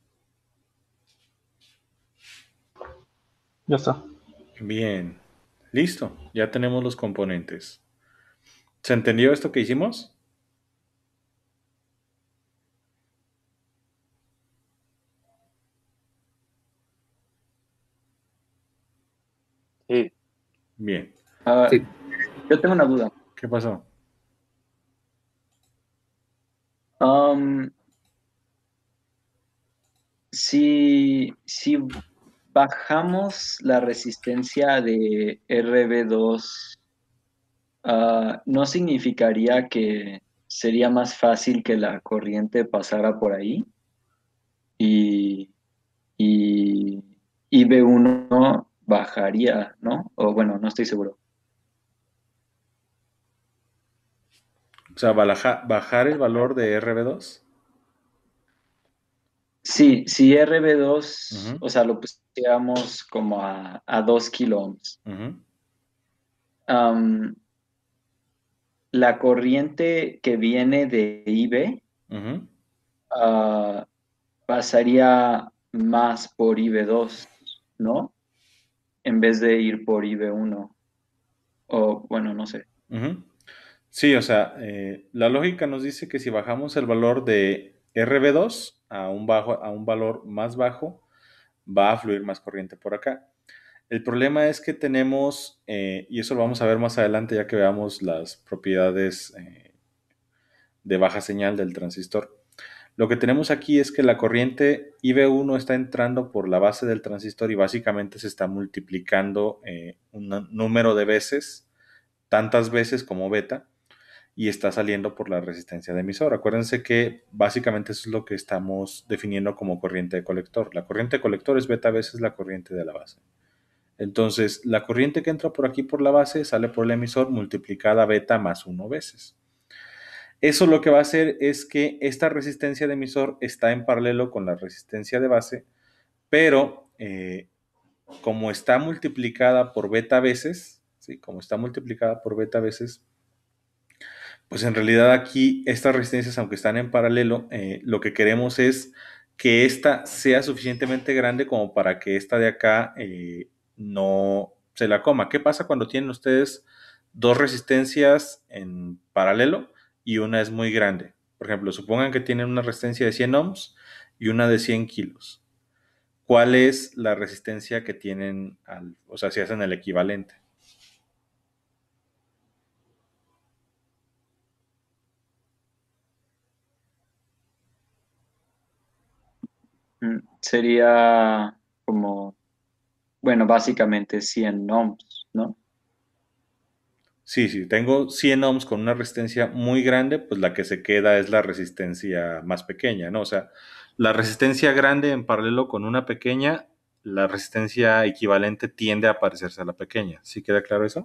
Ya está. Bien. Listo, ya tenemos los componentes. ¿Se entendió esto que hicimos? Sí, Bien. Ah, Sí. yo tengo una duda. ¿Qué pasó? Um, si, si bajamos la resistencia de R B dos, ah, ¿no significaría que sería más fácil que la corriente pasara por ahí? Y, y, y B uno bajaría, ¿no? O bueno, no estoy seguro. O sea, balaja- bajar el valor de R B dos. Sí, si R B dos, Ujú, o sea, lo pusiéramos como a, a dos kilo ohms, ujú, am, la corriente que viene de I B ujú. ah, pasaría más por I B dos, ¿no? En vez de ir por I B uno. O bueno, no sé. Ujú. Sí, o sea, eh, la lógica nos dice que si bajamos el valor de R B dos a un, bajo, a un valor más bajo, va a fluir más corriente por acá. El problema es que tenemos, eh, y eso lo vamos a ver más adelante ya que veamos las propiedades eh, de baja señal del transistor. Lo que tenemos aquí es que la corriente I B uno está entrando por la base del transistor y básicamente se está multiplicando eh, un número de veces, tantas veces como beta, y está saliendo por la resistencia de emisor. Acuérdense que básicamente eso es lo que estamos definiendo como corriente de colector. La corriente de colector es beta veces la corriente de la base. Entonces, la corriente que entra por aquí por la base sale por el emisor multiplicada beta más uno veces. Eso lo que va a hacer es que esta resistencia de emisor está en paralelo con la resistencia de base, pero eh, como está multiplicada por beta veces, ¿sí? Como está multiplicada por beta veces, pues en realidad aquí estas resistencias, aunque están en paralelo, eh, lo que queremos es que esta sea suficientemente grande como para que esta de acá eh, no se la coma. ¿Qué pasa cuando tienen ustedes dos resistencias en paralelo y una es muy grande? Por ejemplo, supongan que tienen una resistencia de cien ohms y una de cien kilos. ¿Cuál es la resistencia que tienen, al, o sea, si hacen el equivalente? Mm, Sería como, bueno, básicamente cien ohms, ¿no? Sí, sí, tengo cien ohms con una resistencia muy grande, pues la que se queda es la resistencia más pequeña, ¿no? O sea, la resistencia grande en paralelo con una pequeña, la resistencia equivalente tiende a parecerse a la pequeña. ¿Sí queda claro eso?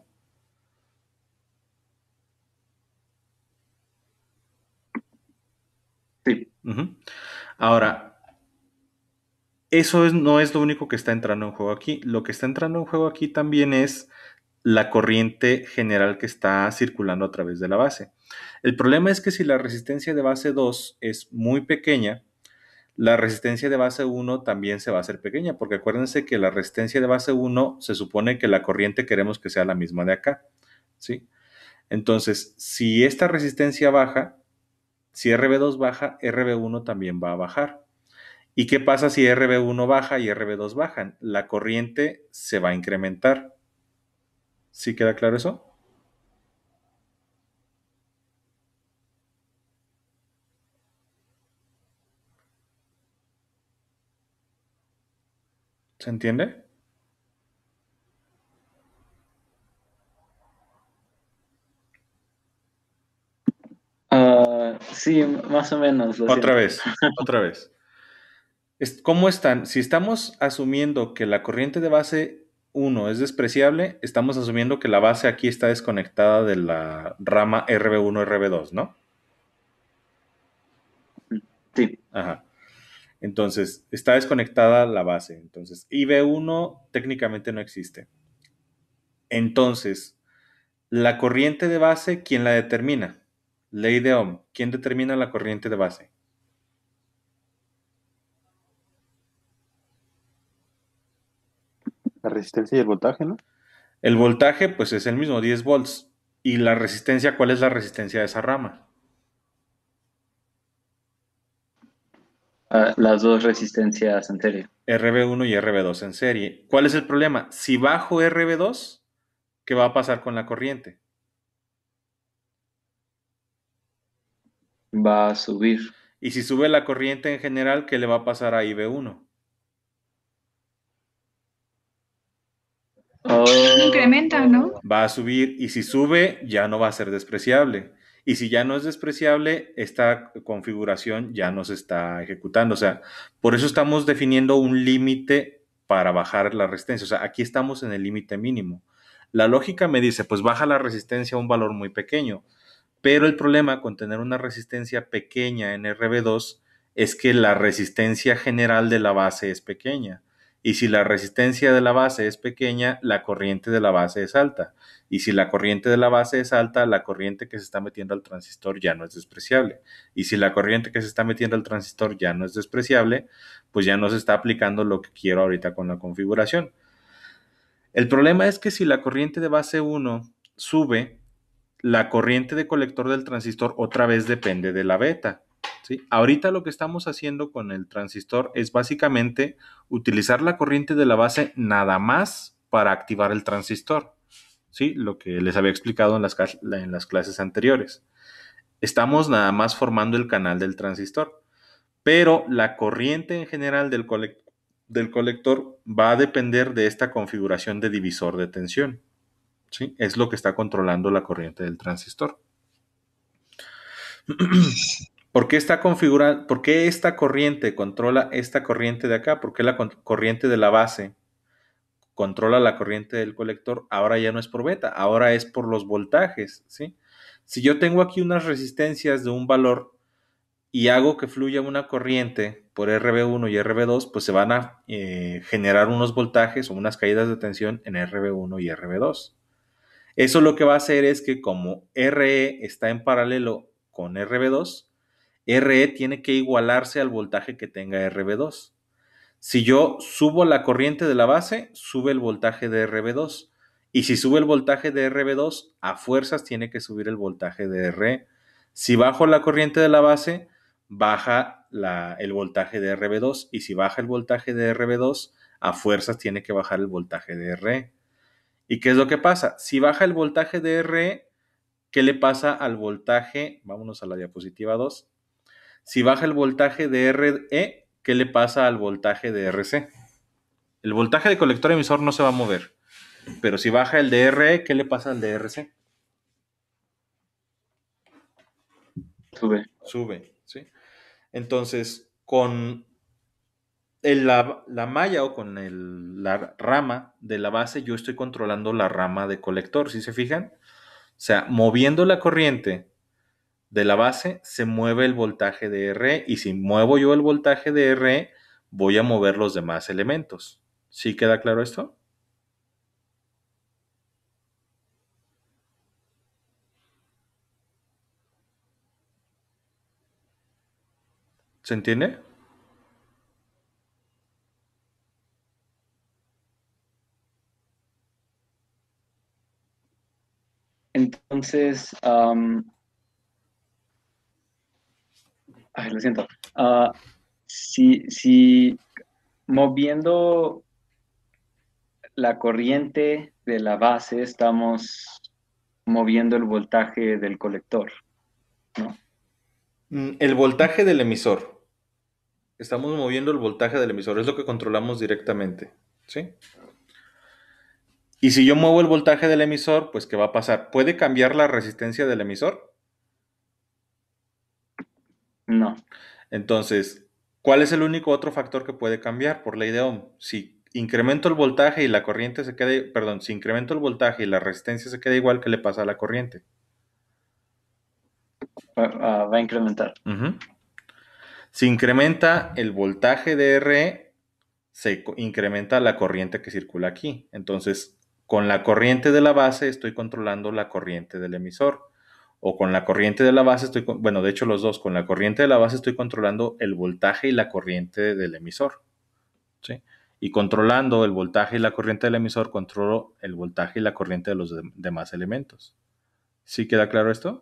Sí. Ujú. Ahora, eso es- no es lo único que está entrando en juego aquí. Lo que está entrando en juego aquí también es la corriente general que está circulando a través de la base. El problema es que si la resistencia de base dos es muy pequeña, la resistencia de base uno también se va a hacer pequeña, porque acuérdense que la resistencia de base uno se supone que la corriente queremos que sea la misma de acá, ¿sí? Entonces, si esta resistencia baja, si R B dos baja, R B uno también va a bajar. ¿Y qué pasa si R B uno baja y R B dos bajan? La corriente se va a incrementar. ¿Sí queda claro eso? ¿Se entiende? Ah, sí, más o menos, lo Otra siento. vez, otra vez. Es- ¿Cómo están? Si estamos asumiendo que la corriente de base uno es despreciable, estamos asumiendo que la base aquí está desconectada de la rama R B uno, R B dos, ¿no? Sí. Ajá. Entonces, está desconectada la base. Entonces, I B uno técnicamente no existe. Entonces, la corriente de base, ¿quién la determina? Ley de Ohm. ¿Quién determina la corriente de base? la resistencia y el voltaje, ¿no? El voltaje, pues es el mismo, diez volts. ¿Y la resistencia? ¿Cuál es la resistencia de esa rama? Ah, las dos resistencias en serie. R B uno y R B dos en serie. ¿Cuál es el problema? Si bajo R B dos, ¿qué va a pasar con la corriente? Va a subir. Y si sube la corriente en general, ¿qué le va a pasar a I B uno? Oh, Incrementa, ¿no? Va a subir, y si sube, ya no va a ser despreciable. Y si ya no es despreciable, esta configuración ya no se está ejecutando. O sea, por eso estamos definiendo un límite para bajar la resistencia. O sea, aquí estamos en el límite mínimo. La lógica me dice, pues baja la resistencia a un valor muy pequeño. Pero el problema con tener una resistencia pequeña en R B dos es que la resistencia general de la base es pequeña. Y si la resistencia de la base es pequeña, la corriente de la base es alta. Y si la corriente de la base es alta, la corriente que se está metiendo al transistor ya no es despreciable. Y si la corriente que se está metiendo al transistor ya no es despreciable, pues ya no se está aplicando lo que quiero ahorita con la configuración. El problema es que si la corriente de base uno sube, la corriente de colector del transistor otra vez depende de la beta. ¿Sí? Ahorita lo que estamos haciendo con el transistor es básicamente utilizar la corriente de la base nada más para activar el transistor. ¿Sí? Lo que les había explicado en las, en las clases anteriores. Estamos nada más formando el canal del transistor. Pero la corriente en general del, colect del colector va a depender de esta configuración de divisor de tensión. ¿Sí? Es lo que está controlando la corriente del transistor. ¿Por qué está configurada? ¿Por qué esta corriente controla esta corriente de acá? ¿Por qué la corriente de la base controla la corriente del colector? Ahora ya no es por beta, ahora es por los voltajes, ¿sí? Si yo tengo aquí unas resistencias de un valor y hago que fluya una corriente por R B uno y R B dos, pues se van a eh, generar unos voltajes o unas caídas de tensión en R B uno y R B dos. Eso lo que va a hacer es que como R E está en paralelo con R B dos, R E tiene que igualarse al voltaje que tenga R B dos. Si yo subo la corriente de la base, sube el voltaje de R B dos. Y si sube el voltaje de R B dos, a fuerzas tiene que subir el voltaje de R E. Si bajo la corriente de la base, baja la, el voltaje de R B dos. Y si baja el voltaje de R B dos, a fuerzas tiene que bajar el voltaje de R E. ¿Y qué es lo que pasa? Si baja el voltaje de R E, ¿qué le pasa al voltaje? Vámonos a la diapositiva dos. Si baja el voltaje de R E, ¿qué le pasa al voltaje de R C? El voltaje de colector emisor no se va a mover, pero si baja el de R E, ¿qué le pasa al de R C? Sube. Sube, ¿sí? Entonces, con el, la, la malla o con el, la rama de la base, yo estoy controlando la rama de colector, ¿sí se fijan? O sea, moviendo la corriente de la base, se mueve el voltaje de R E, y si muevo yo el voltaje de R E, voy a mover los demás elementos. ¿Sí queda claro esto? ¿Se entiende? Entonces, um, ay, lo siento. Uh, si, si moviendo la corriente de la base, estamos moviendo el voltaje del colector, ¿no? El voltaje del emisor. Estamos moviendo el voltaje del emisor. Es lo que controlamos directamente. ¿Sí? Y si yo muevo el voltaje del emisor, pues ¿qué va a pasar? ¿Puede cambiar la resistencia del emisor? No. Entonces, ¿cuál es el único otro factor que puede cambiar por ley de Ohm? Si incremento el voltaje y la corriente se queda, perdón, si incremento el voltaje y la resistencia se queda igual, ¿qué le pasa a la corriente? Va, uh, va a incrementar. Uh-huh. Si incrementa el voltaje de R E, se incrementa la corriente que circula aquí. Entonces, con la corriente de la base estoy controlando la corriente del emisor. O con la corriente de la base estoy, bueno, de hecho los dos, con la corriente de la base estoy controlando el voltaje y la corriente del emisor. ¿Sí? Y controlando el voltaje y la corriente del emisor, controlo el voltaje y la corriente de los de- demás elementos. ¿Sí queda claro esto?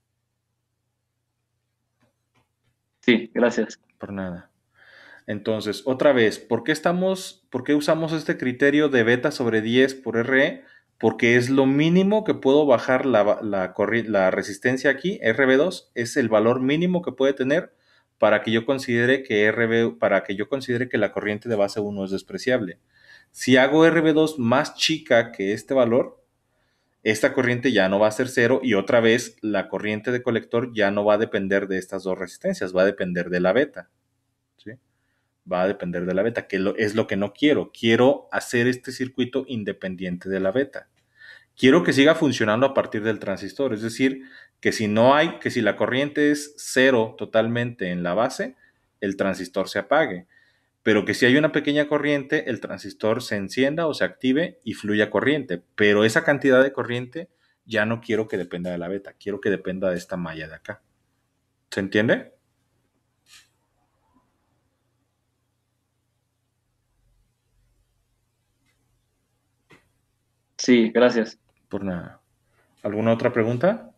Sí, gracias. Por nada. Entonces, otra vez, ¿por qué estamos, por qué usamos este criterio de beta sobre diez por R E? Porque es lo mínimo que puedo bajar la, la, corri- la resistencia aquí, R B dos, es el valor mínimo que puede tener para que yo considere que R B, para que yo considere que la corriente de base uno es despreciable. Si hago R B dos más chica que este valor, esta corriente ya no va a ser cero y otra vez la corriente de colector ya no va a depender de estas dos resistencias, va a depender de la beta. ¿Sí? Va a depender de la beta, que lo- es lo que no quiero. Quiero hacer este circuito independiente de la beta. Quiero que siga funcionando a partir del transistor, es decir, que si no hay, que si la corriente es cero totalmente en la base, el transistor se apague, pero que si hay una pequeña corriente, el transistor se encienda o se active y fluya corriente, pero esa cantidad de corriente ya no quiero que dependa de la beta, quiero que dependa de esta malla de acá. ¿Se entiende? Sí, gracias. Por nada. ¿Alguna otra pregunta?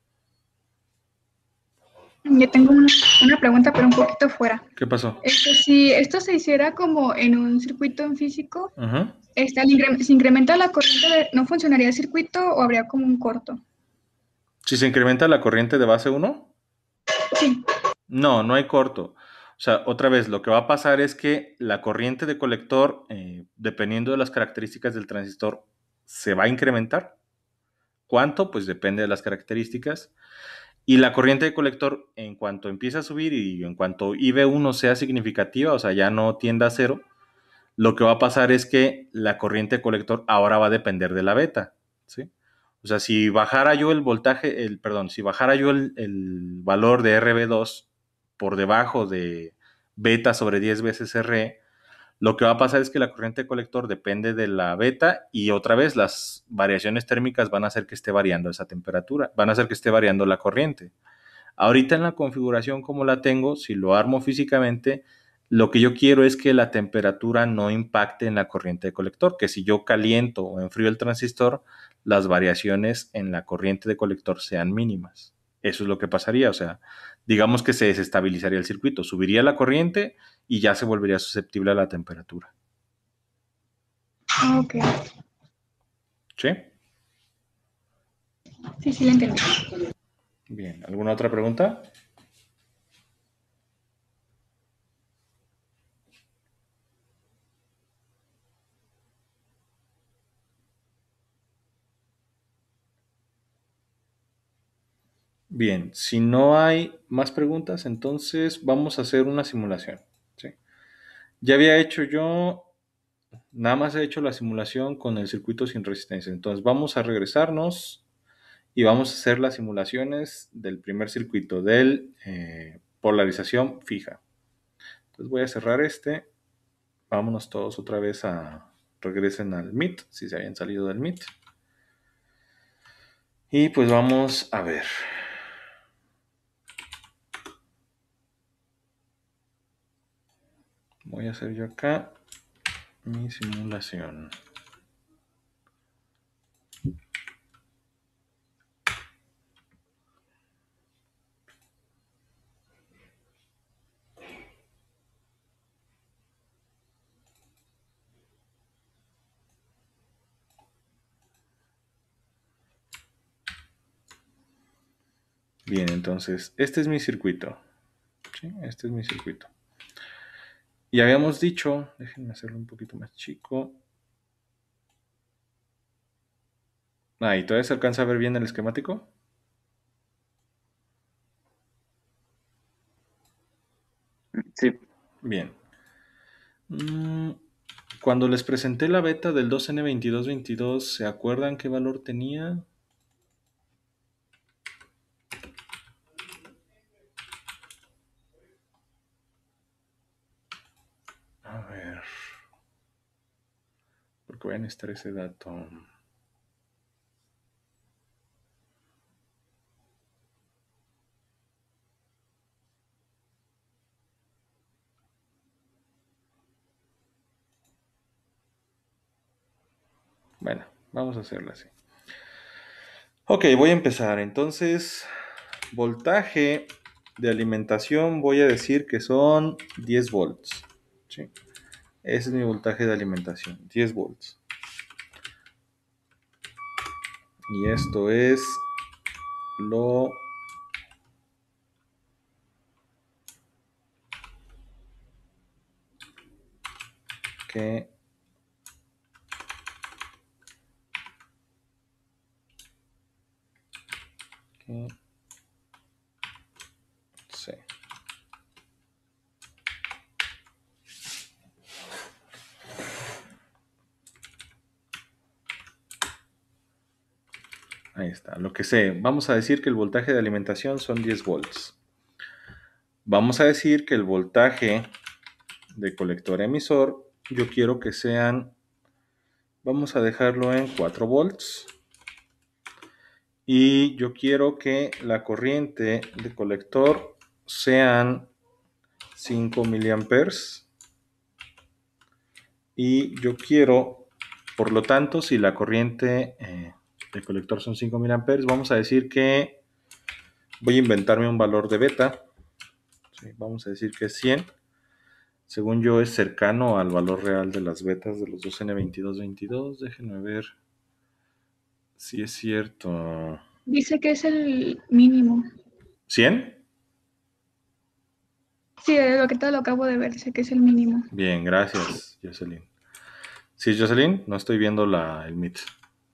Yo tengo una, una pregunta, pero un poquito fuera. ¿Qué pasó? Este, si esto se hiciera como en un circuito en físico, Ujú. este, al incre- ¿se incrementa la corriente, de- no funcionaría el circuito o habría como un corto? Si se incrementa la corriente de base uno, Sí. no, no hay corto. O sea, otra vez, lo que va a pasar es que la corriente de colector, eh, dependiendo de las características del transistor, se va a incrementar. ¿Cuánto? Pues depende de las características. Y la corriente de colector, en cuanto empieza a subir y en cuanto I B uno sea significativa, o sea, ya no tienda a cero, lo que va a pasar es que la corriente de colector ahora va a depender de la beta, ¿sí? O sea, si bajara yo el voltaje, el, perdón, si bajara yo el, el valor de R B dos por debajo de beta sobre diez veces R E, lo que va a pasar es que la corriente de colector depende de la beta y otra vez las variaciones térmicas van a hacer que esté variando esa temperatura, van a hacer que esté variando la corriente. Ahorita en la configuración como la tengo, si lo armo físicamente, lo que yo quiero es que la temperatura no impacte en la corriente de colector, que si yo caliento o enfrío el transistor, las variaciones en la corriente de colector sean mínimas. Eso es lo que pasaría, o sea, digamos que se desestabilizaría el circuito, subiría la corriente y ya se volvería susceptible a la temperatura. Ah, ok. ¿Sí? Sí, sí, lo entendí. Bien, ¿alguna otra pregunta? Bien, si no hay más preguntas, entonces vamos a hacer una simulación. ¿Sí? Ya había hecho yo, nada más he hecho la simulación con el circuito sin resistencia. Entonces vamos a regresarnos y vamos a hacer las simulaciones del primer circuito, del eh, polarización fija. Entonces voy a cerrar este. Vámonos todos otra vez a, regresen al Meet, si se habían salido del Meet. Y pues vamos a ver. Voy a hacer yo acá mi simulación. Bien, entonces, este es mi circuito. ¿Sí? Este es mi circuito. Y habíamos dicho, déjenme hacerlo un poquito más chico. Ah, ¿y todavía se alcanza a ver bien el esquemático? Sí, Bien. Mm, Cuando les presenté la beta del dos N veintidós veintidós, ¿se acuerdan qué valor tenía? A ver. Porque voy a necesitar ese dato. Bueno, vamos a hacerlo así. Ok, voy a empezar. Entonces, voltaje de alimentación voy a decir que son diez volts. ¿Sí? Ese es mi voltaje de alimentación, diez volts. Y esto es lo que que sé. Ahí está, lo que sé. Vamos a decir que el voltaje de alimentación son diez volts. Vamos a decir que el voltaje de colector emisor, yo quiero que sean, vamos a dejarlo en cuatro volts. Y yo quiero que la corriente de colector sean cinco miliamperes. Y yo quiero, por lo tanto, si la corriente eh, del colector son cinco miliamperes, vamos a decir que voy a inventarme un valor de beta. Sí, vamos a decir que es cien. Según yo es cercano al valor real de las betas de los dos N veintidós veintidós. Déjenme ver si es cierto. Dice que es el mínimo. ¿cien? Sí, lo que todo lo acabo de ver, dice que es el mínimo. Bien, gracias, Jocelyn. ¿Sí, Jocelyn? No estoy viendo la, el Meet.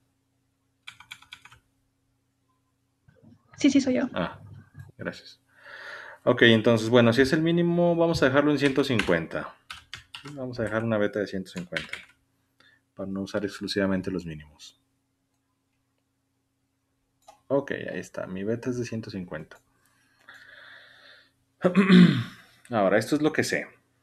Sí, sí, soy yo. Ah, gracias. Ok, entonces, bueno, si es el mínimo, vamos a dejarlo en ciento cincuenta. Vamos a dejar una beta de ciento cincuenta para no usar exclusivamente los mínimos. Ok, ahí está. Mi beta es de ciento cincuenta. Ahora, esto es lo que sé.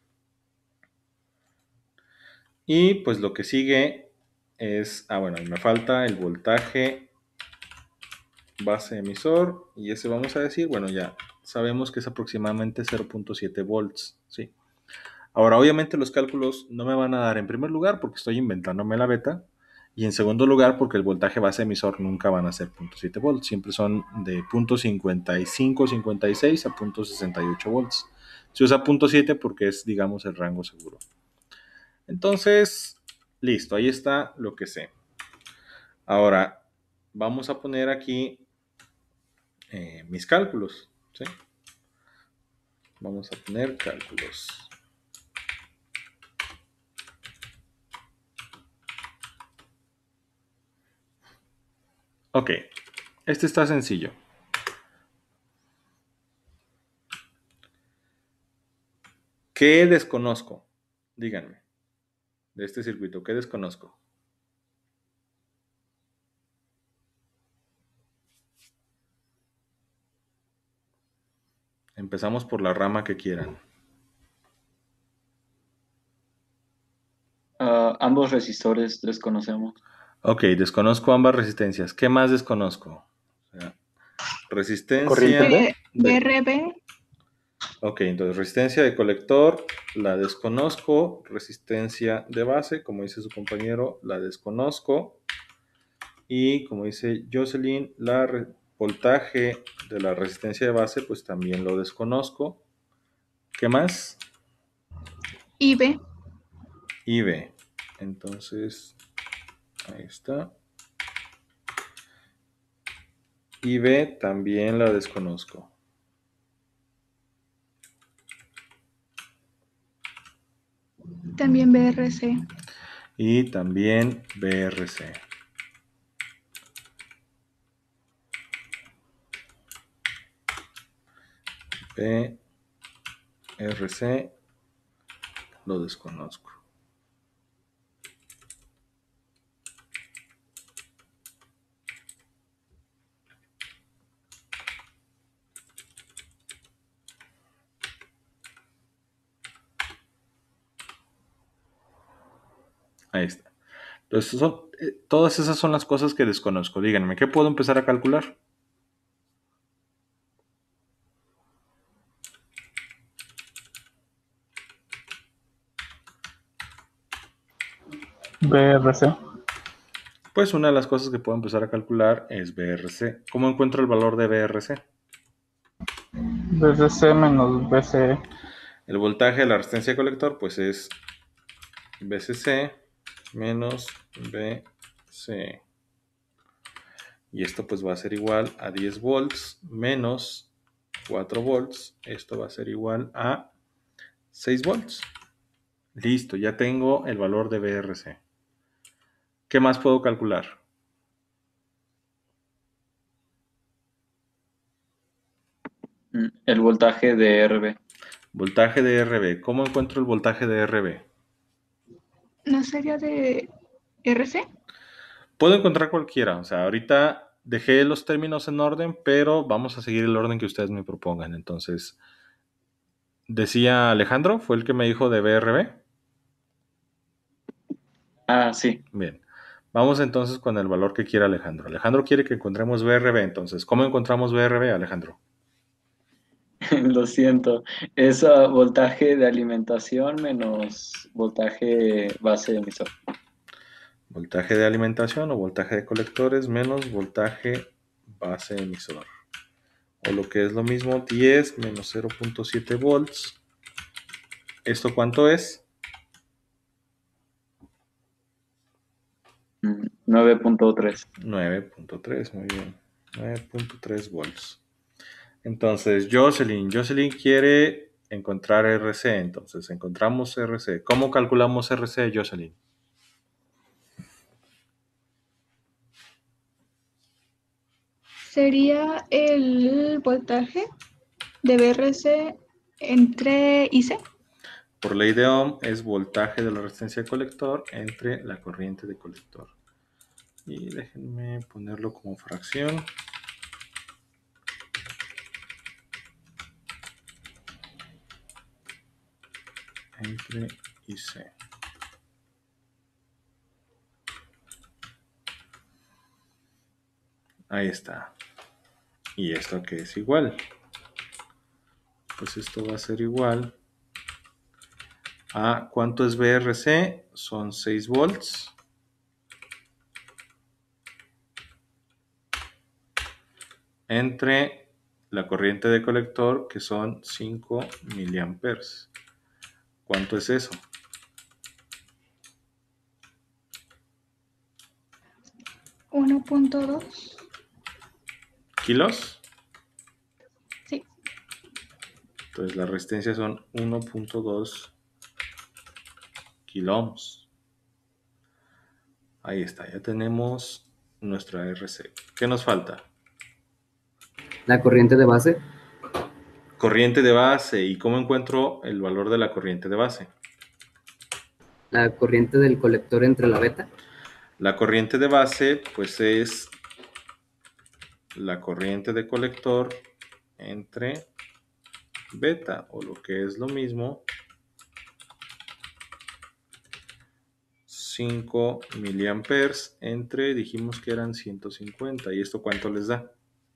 Y pues lo que sigue es... Ah, bueno, me falta el voltaje base emisor. Y ese vamos a decir, bueno, ya sabemos que es aproximadamente cero punto siete volts. ¿Sí? Ahora, obviamente los cálculos no me van a dar en primer lugar porque estoy inventándome la beta. Y en segundo lugar porque el voltaje base emisor nunca van a ser cero punto siete volts. Siempre son de punto cincuenta y cinco, cincuenta y seis a punto sesenta y ocho volts. Se usa punto siete porque es, digamos, el rango seguro. Entonces, listo, ahí está lo que sé. Ahora, vamos a poner aquí eh, mis cálculos. ¿Sí? Vamos a poner cálculos. Ok, este está sencillo. ¿Qué desconozco? Díganme, de este circuito, ¿qué desconozco? Empezamos por la rama que quieran. Uh, ambos resistores desconocemos. Ok, desconozco ambas resistencias. ¿Qué más desconozco? O sea, resistencia... ¿Corriente B? B- BRB, Ok, entonces resistencia de colector la desconozco. Resistencia de base, como dice su compañero, la desconozco. Y como dice Jocelyn, la re- voltaje de la resistencia de base, pues también lo desconozco. ¿Qué más? IB, I B. Entonces, ahí está. I B también la desconozco. también BRC. Y también B R C. B R C lo desconozco. Ahí está. Entonces, son, eh, todas esas son las cosas que desconozco. Díganme, ¿qué puedo empezar a calcular? B R C. Pues una de las cosas que puedo empezar a calcular es V R C. ¿Cómo encuentro el valor de V R C? V C C menos V C E. El voltaje de la resistencia de colector pues es V C C menos V C E. Y esto pues va a ser igual a diez volts menos cuatro volts. Esto va a ser igual a seis volts. Listo, ya tengo el valor de V R C. ¿Qué más puedo calcular? Mm, El voltaje de R B. Voltaje de R B. ¿Cómo encuentro el voltaje de R B? ¿No sería de R C? Puedo encontrar cualquiera. O sea, ahorita dejé los términos en orden, pero vamos a seguir el orden que ustedes me propongan. Entonces, decía Alejandro, fue el que me dijo de V R B. Ah, sí. Bien. Vamos entonces con el valor que quiere Alejandro. Alejandro quiere que encontremos V R B. Entonces, ¿cómo encontramos V R B, Alejandro? Lo siento. Es ah, voltaje de alimentación menos voltaje base emisor. Voltaje de alimentación o voltaje de colectores menos voltaje base emisor. O lo que es lo mismo, diez menos cero punto siete volts. ¿Esto cuánto es? Mm, nueve punto tres. nueve punto tres, muy bien. nueve punto tres volts. Entonces, Jocelyn, Jocelyn quiere encontrar R C. Entonces, encontramos R C. ¿Cómo calculamos R C, Jocelyn? Sería el voltaje de V R C entre I C. Por ley de Ohm es voltaje de la resistencia de colector entre la corriente de colector. Y déjenme ponerlo como fracción. Entre I C. Ahí está. ¿Y esto qué es igual? Pues esto va a ser igual a ¿cuánto es V R C? Son seis volts. Entre la corriente de colector, que son cinco miliamperes. ¿Cuánto es eso? uno punto dos. ¿Kilos? Sí. Entonces la resistencia son uno punto dos kiloohms. Ahí está, ya tenemos nuestra R C. ¿Qué nos falta? La corriente de base. Corriente de base. ¿Y cómo encuentro el valor de la corriente de base? La corriente del colector entre la beta. La corriente de base, pues es la corriente de colector entre beta, o lo que es lo mismo, cinco miliamperes entre, dijimos que eran ciento cincuenta. ¿Y esto cuánto les da?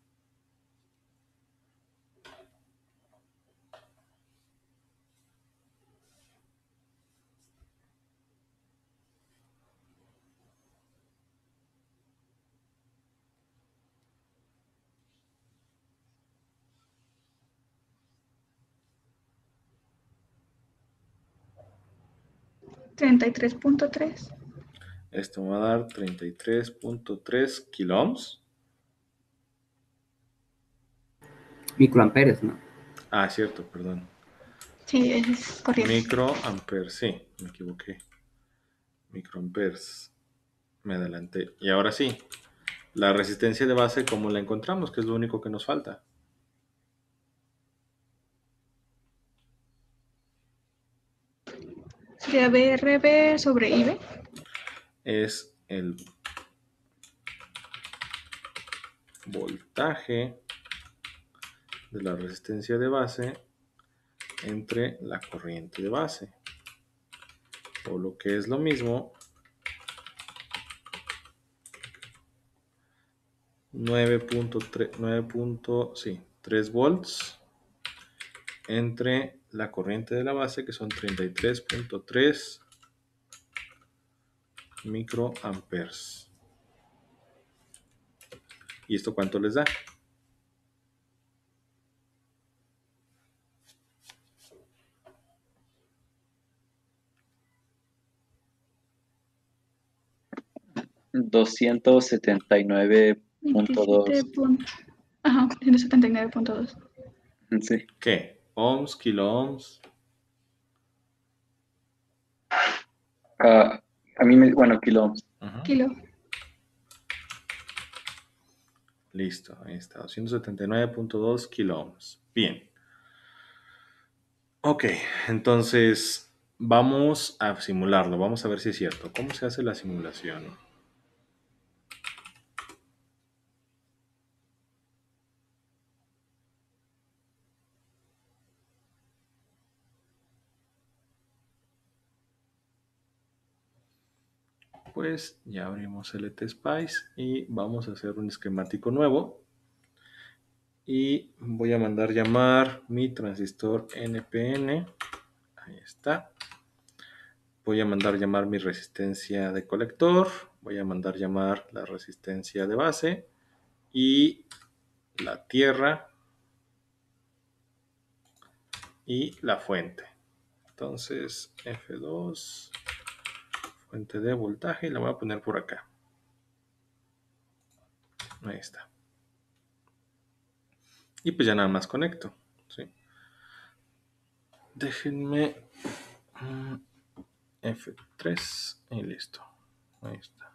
treinta y tres punto tres. Esto me va a dar treinta y tres punto tres kiloohms. Microamperes, ¿no? Ah, cierto, perdón. Sí, es corriente. Microamperes, sí, me equivoqué. Microamperes. Me adelanté. Y ahora sí, la resistencia de base, ¿cómo la encontramos? Que es lo único que nos falta. Sería V R B sobre I B. Es el voltaje de la resistencia de base entre la corriente de base. O lo que es lo mismo, nueve punto tres, nueve. Sí, tres volts entre la corriente de la base, que son treinta y tres punto tres microamperes. ¿Y esto cuánto les da? doscientos setenta y nueve punto dos. veintisiete punto- Ajá, ciento setenta y nueve punto dos. Sí. ¿Qué? ¿Ohms, kilo ohms? Ah, a mí me, bueno, kilo. Ajá. Kilo. Listo, ahí está, doscientos setenta y nueve punto dos kilo ohms. Bien. Ok, entonces vamos a simularlo, vamos a ver si es cierto. ¿Cómo se hace la simulación? Pues ya abrimos el E T Spice y vamos a hacer un esquemático nuevo. Y voy a mandar llamar mi transistor N P N. Ahí está. Voy a mandar llamar mi resistencia de colector. Voy a mandar llamar la resistencia de base. Y la tierra. Y la fuente. Entonces F dos. Fuente de voltaje. Y la voy a poner por acá. Ahí está. Y pues ya nada más conecto. ¿Sí? Déjenme mm, F tres y listo. Ahí está.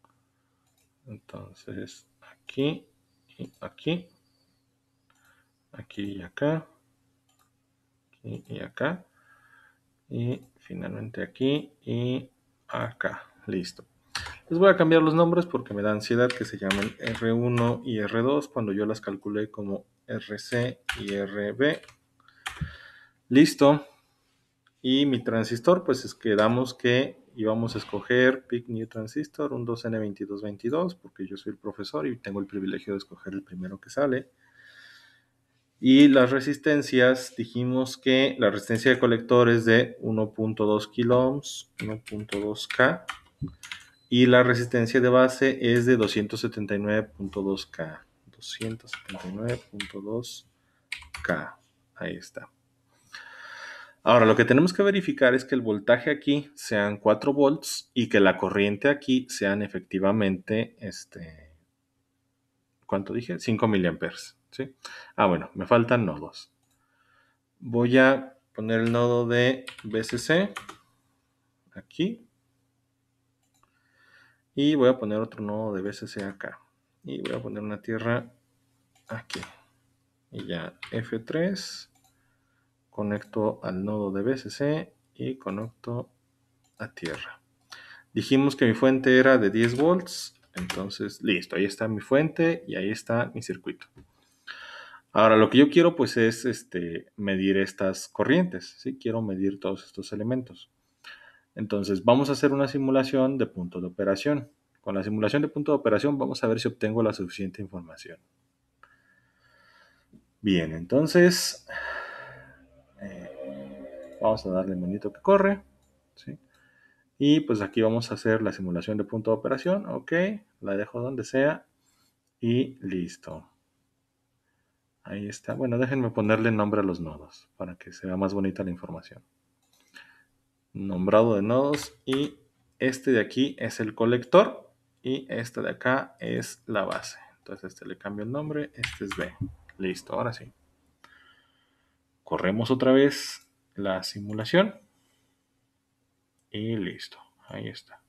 Entonces aquí y aquí. Aquí y acá. Aquí y acá. Y finalmente aquí y acá. Listo. Les voy a cambiar los nombres porque me da ansiedad que se llamen R uno y R dos cuando yo las calculé como R C y R B. Listo. Y mi transistor, pues es quedamos que íbamos a escoger Pick New Transistor, un dos N veintidós veintidós, porque yo soy el profesor y tengo el privilegio de escoger el primero que sale. Y las resistencias, dijimos que la resistencia de colector es de uno punto dos kilo ohms, uno punto dos K. Y la resistencia de base es de doscientos setenta y nueve punto dos K. doscientos setenta y nueve punto dos K. Ahí está. Ahora, lo que tenemos que verificar es que el voltaje aquí sean cuatro volts y que la corriente aquí sean efectivamente, este, ¿cuánto dije? cinco miliamperes, ¿sí? Ah, bueno, me faltan nodos. Voy a poner el nodo de V C C aquí. Y voy a poner otro nodo de V C C acá. Y voy a poner una tierra aquí. Y ya F tres. Conecto al nodo de V C C y conecto a tierra. Dijimos que mi fuente era de diez volts. Entonces, listo. Ahí está mi fuente y ahí está mi circuito. Ahora, lo que yo quiero pues es este, medir estas corrientes. ¿Sí? Quiero medir todos estos elementos. Entonces, vamos a hacer una simulación de punto de operación. Con la simulación de punto de operación vamos a ver si obtengo la suficiente información. Bien, entonces eh, vamos a darle monito que corre. ¿Sí? Y pues aquí vamos a hacer la simulación de punto de operación. Ok, la dejo donde sea y listo. Ahí está. Bueno, déjenme ponerle nombre a los nodos para que se vea más bonita la información. Nombrado de nodos y este de aquí es el colector y este de acá es la base. Entonces este le cambio el nombre, este es B. Listo, ahora sí. Corremos otra vez la simulación y listo, ahí está.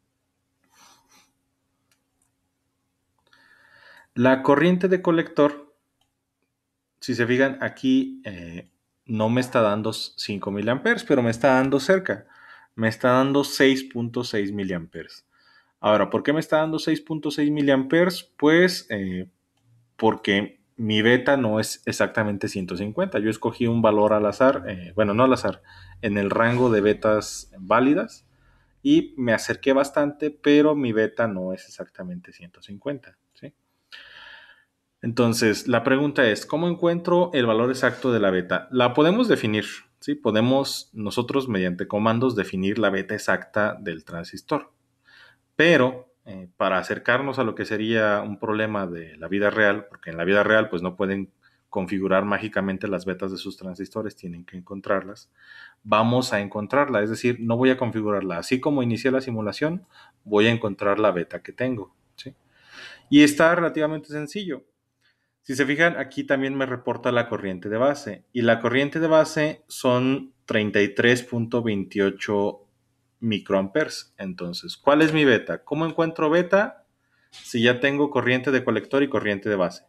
La corriente de colector, si se fijan aquí eh, no me está dando cinco miliamperes, pero me está dando cerca. Me está dando seis punto seis miliamperes. Ahora, ¿por qué me está dando seis punto seis miliamperes? Pues eh, porque mi beta no es exactamente ciento cincuenta. Yo escogí un valor al azar, eh, bueno, no al azar, en el rango de betas válidas y me acerqué bastante, pero mi beta no es exactamente ciento cincuenta. ¿Sí? Entonces, la pregunta es, ¿cómo encuentro el valor exacto de la beta? La podemos definir, ¿sí? Podemos nosotros mediante comandos definir la beta exacta del transistor. Pero eh, para acercarnos a lo que sería un problema de la vida real, porque en la vida real pues no pueden configurar mágicamente las betas de sus transistores, tienen que encontrarlas. Vamos a encontrarla, es decir, no voy a configurarla. Así como inicié la simulación, voy a encontrar la beta que tengo, ¿sí? Y está relativamente sencillo. Si se fijan, aquí también me reporta la corriente de base. Y la corriente de base son treinta y tres punto veintiocho microamperes. Entonces, ¿cuál es mi beta? ¿Cómo encuentro beta si ya tengo corriente de colector y corriente de base?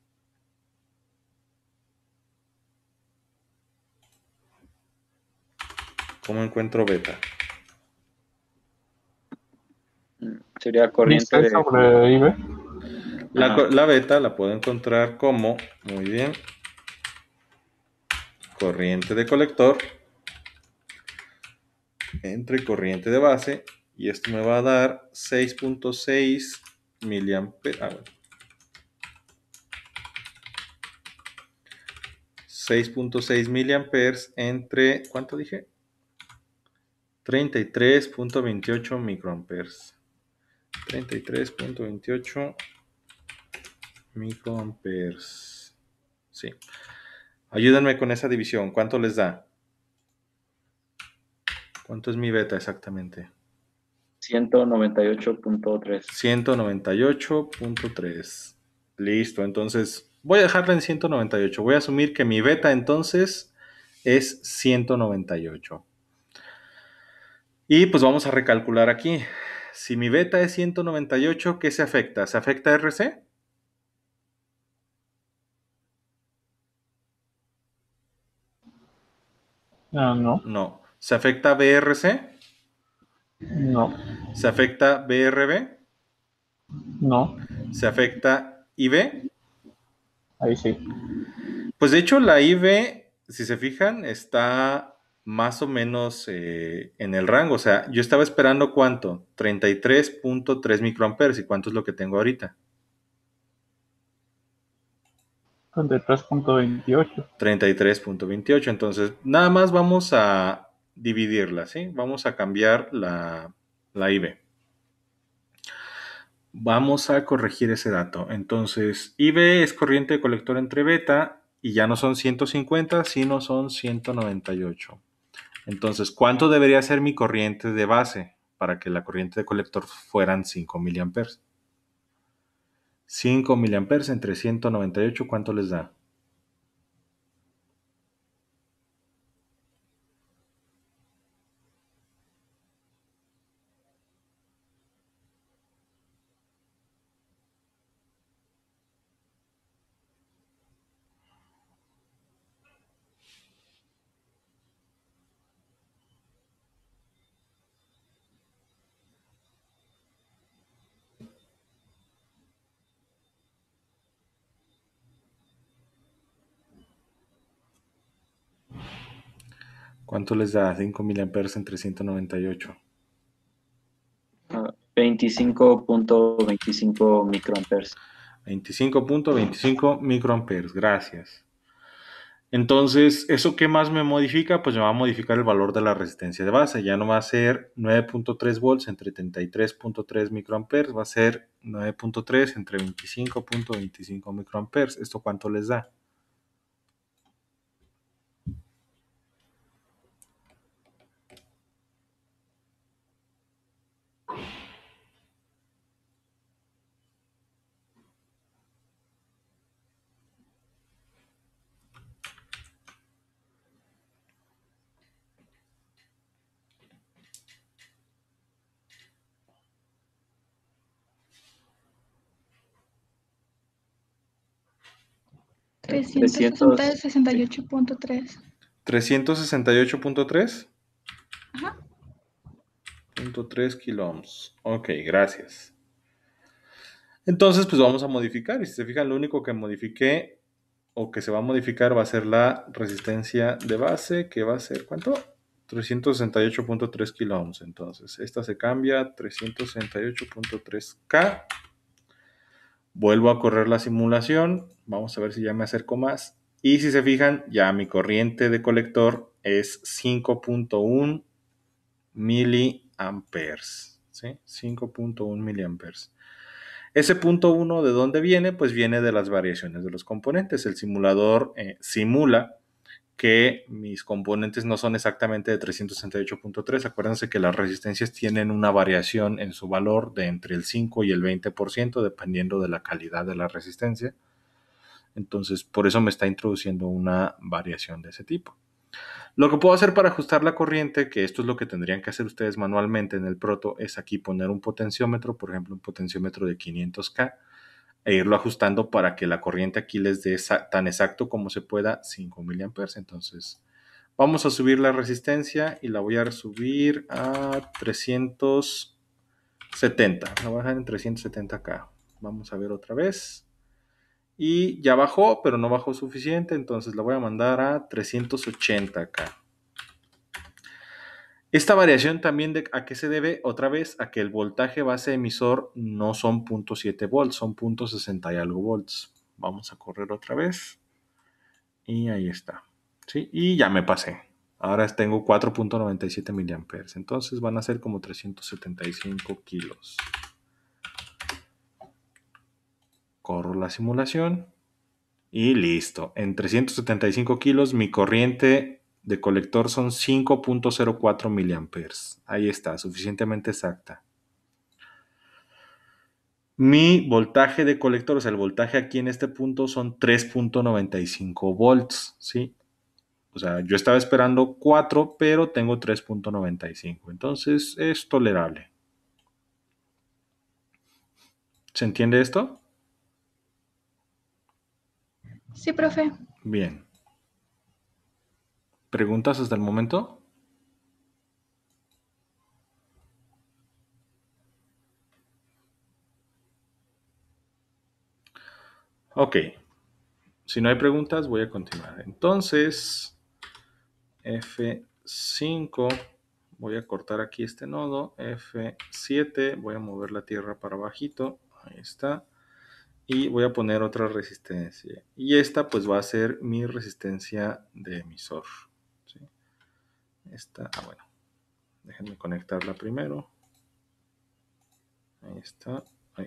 ¿Cómo encuentro beta? Sería corriente ¿Viste de... sobre I B? La, Ajá. co- la beta la puedo encontrar como, muy bien, corriente de colector entre corriente de base, y esto me va a dar seis punto seis miliamperes. Ah, bueno. seis punto seis miliamperes entre, ¿cuánto dije? treinta y tres punto veintiocho microamperes. treinta y tres punto veintiocho microamperes. Sí. Ayúdenme con esa división. ¿Cuánto les da? ¿Cuánto es mi beta exactamente? ciento noventa y ocho punto tres. ciento noventa y ocho punto tres. Listo, entonces voy a dejarla en ciento noventa y ocho. Voy a asumir que mi beta entonces es ciento noventa y ocho. Y pues vamos a recalcular aquí. Si mi beta es ciento noventa y ocho, ¿qué se afecta? ¿Se afecta R C? Ah, no, No. ¿Se afecta B R C? no, ¿Se afecta B R B? no. ¿Se afecta I B? Ahí sí. Pues de hecho la I B, si se fijan, está más o menos eh, en el rango. O sea, yo estaba esperando ¿cuánto? treinta y tres punto tres microamperes. ¿Y cuánto es lo que tengo ahorita? treinta y tres punto veintiocho. treinta y tres punto veintiocho. Entonces, nada más vamos a dividirla, ¿sí? Vamos a cambiar la, la I B. Vamos a corregir ese dato. Entonces, I B es corriente de colector entre beta y ya no son ciento cincuenta, sino son ciento noventa y ocho. Entonces, ¿cuánto debería ser mi corriente de base para que la corriente de colector fueran cinco miliamperes? cinco miliamperes entre ciento noventa y ocho, ¿cuánto les da? ¿Cuánto les da cinco miliamperes entre ciento noventa y ocho? veinticinco punto veinticinco microamperes. veinticinco punto veinticinco microamperes, gracias. Entonces, ¿eso qué más me modifica? Pues me va a modificar el valor de la resistencia de base. Ya no va a ser nueve punto tres volts entre treinta y tres punto tres microamperes, va a ser nueve punto tres entre veinticinco punto veinticinco microamperes. ¿Esto cuánto les da? trescientos sesenta y ocho punto tres. trescientos sesenta y ocho punto tres. Ajá. punto tres kilo ohms. Ok, gracias. Entonces, pues vamos a modificar. Y si se fijan, lo único que modifiqué o que se va a modificar va a ser la resistencia de base, que va a ser, ¿cuánto? trescientos sesenta y ocho punto tres kilo ohms. Entonces, esta se cambia a trescientos sesenta y ocho punto tres K. Vuelvo a correr la simulación. Vamos a ver si ya me acerco más. Y si se fijan, ya mi corriente de colector es cinco punto uno miliamperes. ¿sí? cinco punto uno miliamperes. Ese punto uno, ¿de dónde viene? Pues viene de las variaciones de los componentes. El simulador eh, simula que mis componentes no son exactamente de trescientos sesenta y ocho punto tres. Acuérdense que las resistencias tienen una variación en su valor de entre el cinco y el veinte por ciento, dependiendo de la calidad de la resistencia. Entonces, por eso me está introduciendo una variación de ese tipo. Lo que puedo hacer para ajustar la corriente, que esto es lo que tendrían que hacer ustedes manualmente en el proto, es aquí poner un potenciómetro, por ejemplo, un potenciómetro de quinientos K, e irlo ajustando para que la corriente aquí les dé tan exacto como se pueda cinco miliamperes. Entonces, vamos a subir la resistencia y la voy a subir a trescientos setenta. La voy a dejar en trescientos setenta K. Vamos a ver otra vez. Y ya bajó, pero no bajó suficiente, entonces la voy a mandar a trescientos ochenta K. Esta variación también, de, ¿a qué se debe? Otra vez a que el voltaje base emisor no son cero punto siete volts, son cero punto sesenta y algo volts. Vamos a correr otra vez. Y ahí está. ¿Sí? Y ya me pasé. Ahora tengo cuatro punto noventa y siete miliamperes. Entonces van a ser como trescientos setenta y cinco kilos. Corro la simulación. Y listo. En trescientos setenta y cinco kilos mi corriente de colector son cinco punto cero cuatro miliamperes. Ahí está, suficientemente exacta. Mi voltaje de colector, o sea, el voltaje aquí en este punto son tres punto noventa y cinco volts, ¿sí? O sea, yo estaba esperando cuatro, pero tengo tres punto noventa y cinco. Entonces, es tolerable. ¿Se entiende esto? Sí, profe. Bien. ¿Preguntas hasta el momento? Ok. Si no hay preguntas, voy a continuar. Entonces, F cinco, voy a cortar aquí este nodo. F siete, voy a mover la tierra para abajito. Ahí está. Y voy a poner otra resistencia. Y esta pues va a ser mi resistencia de emisor. ¿Sí? Esta, ah bueno. Déjenme conectarla primero. Ahí está. Ahí.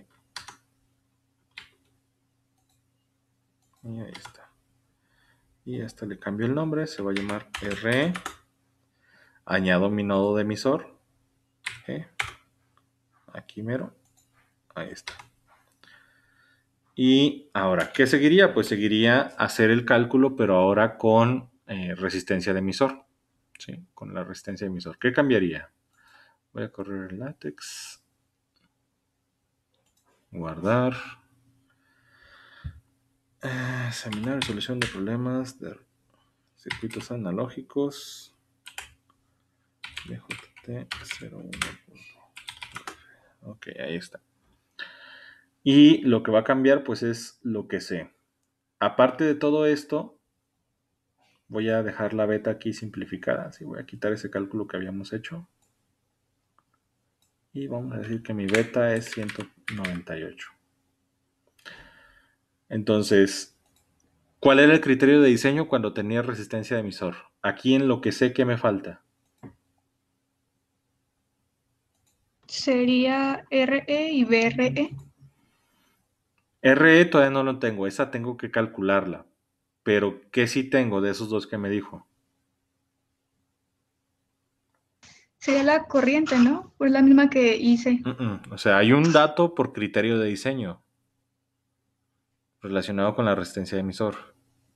Y ahí está. Y a esta le cambio el nombre. Se va a llamar R. Añado mi nodo de emisor. ¿Okay? Aquí mero. Ahí está. Y ahora, ¿qué seguiría? Pues seguiría hacer el cálculo, pero ahora con eh, resistencia de emisor. ¿Sí? Con la resistencia de emisor. ¿Qué cambiaría? Voy a correr el látex. Guardar. Eh, examinar y solución de problemas de circuitos analógicos. D J T cero uno. Ok, ahí está. Y lo que va a cambiar pues es lo que sé. Aparte de todo esto, voy a dejar la beta aquí simplificada. Sí, voy a quitar ese cálculo que habíamos hecho. Y vamos a decir que mi beta es ciento noventa y ocho. Entonces, ¿cuál era el criterio de diseño cuando tenía resistencia de emisor? Aquí en lo que sé que me falta. Sería R E y B R E. R E todavía no lo tengo, esa tengo que calcularla. Pero, ¿qué sí tengo de esos dos que me dijo? Sería la corriente, ¿no? Pues la misma que hice. Uh-uh. O sea, hay un dato por criterio de diseño relacionado con la resistencia de emisor.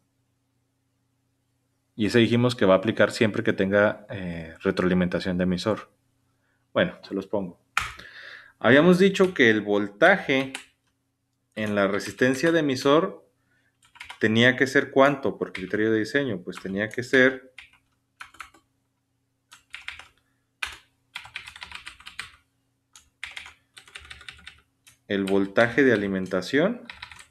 Y ese dijimos que va a aplicar siempre que tenga eh, retroalimentación de emisor. Bueno, se los pongo. Habíamos dicho que el voltaje en la resistencia de emisor tenía que ser ¿cuánto por criterio de diseño? Pues tenía que ser el voltaje de alimentación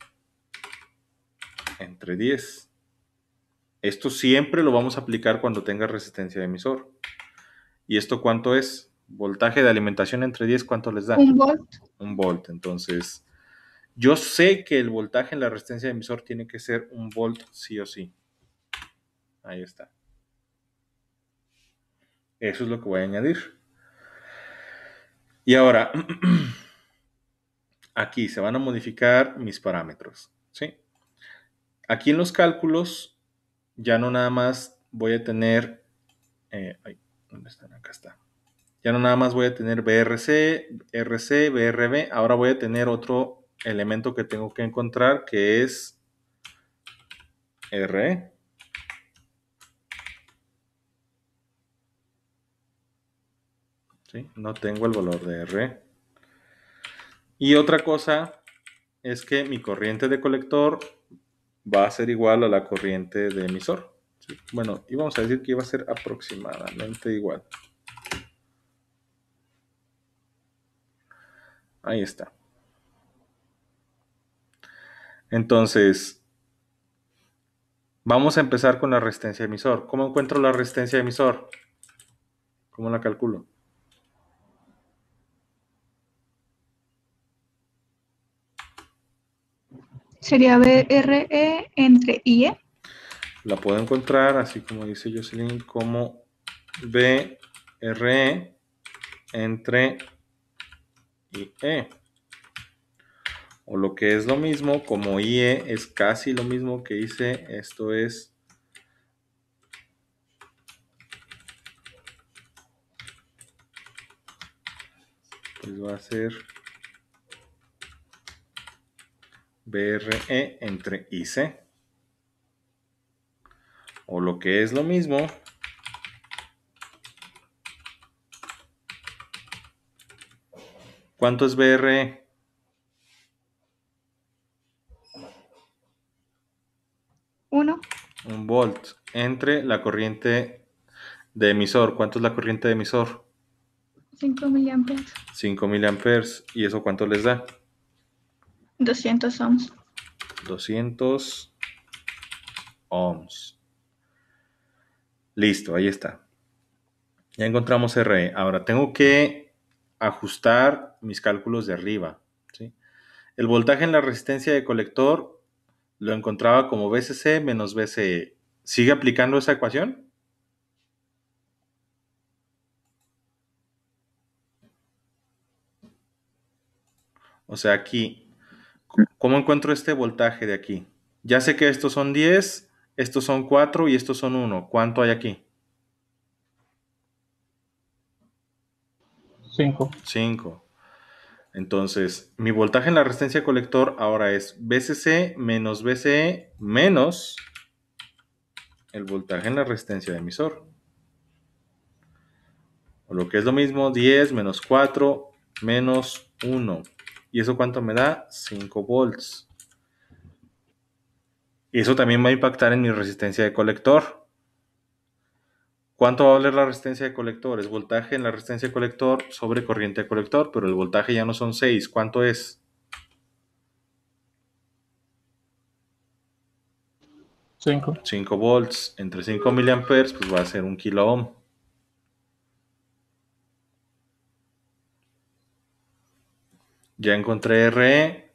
entre diez. Esto siempre lo vamos a aplicar cuando tenga resistencia de emisor. ¿Y esto cuánto es? Voltaje de alimentación entre diez, ¿cuánto les da? Un volt. Un volt. Entonces, yo sé que el voltaje en la resistencia de emisor tiene que ser un volt sí o sí. Ahí está. Eso es lo que voy a añadir. Y ahora, aquí se van a modificar mis parámetros, ¿sí? Aquí en los cálculos, ya no nada más voy a tener, eh, ay, ¿dónde están? Acá está. Ya no nada más voy a tener B R C, R C, B R B, ahora voy a tener otro elemento que tengo que encontrar que es R E. ¿Sí? No tengo el valor de R E. Y otra cosa es que mi corriente de colector va a ser igual a la corriente de emisor. ¿Sí? Bueno, íbamos a decir que iba a ser aproximadamente igual. Ahí está. Entonces, vamos a empezar con la resistencia de emisor. ¿Cómo encuentro la resistencia de emisor? ¿Cómo la calculo? Sería B R E entre I E. La puedo encontrar, así como dice Jocelyn, como B R E entre I E. O lo que es lo mismo, como I E es casi lo mismo que hice, esto es pues va a ser B R E entre I C. O lo que es lo mismo, ¿cuánto es B R E? uno. Un volt entre la corriente de emisor. ¿Cuánto es la corriente de emisor? cinco miliamperes. cinco miliamperes. ¿Y eso cuánto les da? doscientos ohms. doscientos ohms. Listo, ahí está. Ya encontramos R E. Ahora tengo que ajustar mis cálculos de arriba, ¿sí? El voltaje en la resistencia de colector lo encontraba como V C C menos V C E. ¿Sigue aplicando esa ecuación? O sea, aquí, ¿cómo encuentro este voltaje de aquí? Ya sé que estos son diez, estos son cuatro y estos son uno. ¿Cuánto hay aquí? cinco. cinco. Entonces, mi voltaje en la resistencia de colector ahora es V C C menos V C E menos el voltaje en la resistencia de emisor. O lo que es lo mismo, diez menos cuatro menos uno. ¿Y eso cuánto me da? cinco volts. Y eso también va a impactar en mi resistencia de colector. ¿Cuánto va a valer la resistencia de colector? Es voltaje en la resistencia de colector sobre corriente de colector, pero el voltaje ya no son seis. ¿Cuánto es? cinco. cinco volts entre cinco miliamperes, pues va a ser un kilo ohm. Ya encontré R E.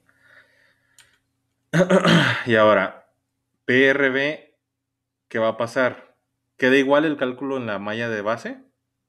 Y ahora, P R B, ¿qué va a pasar? ¿Queda igual el cálculo en la malla de base?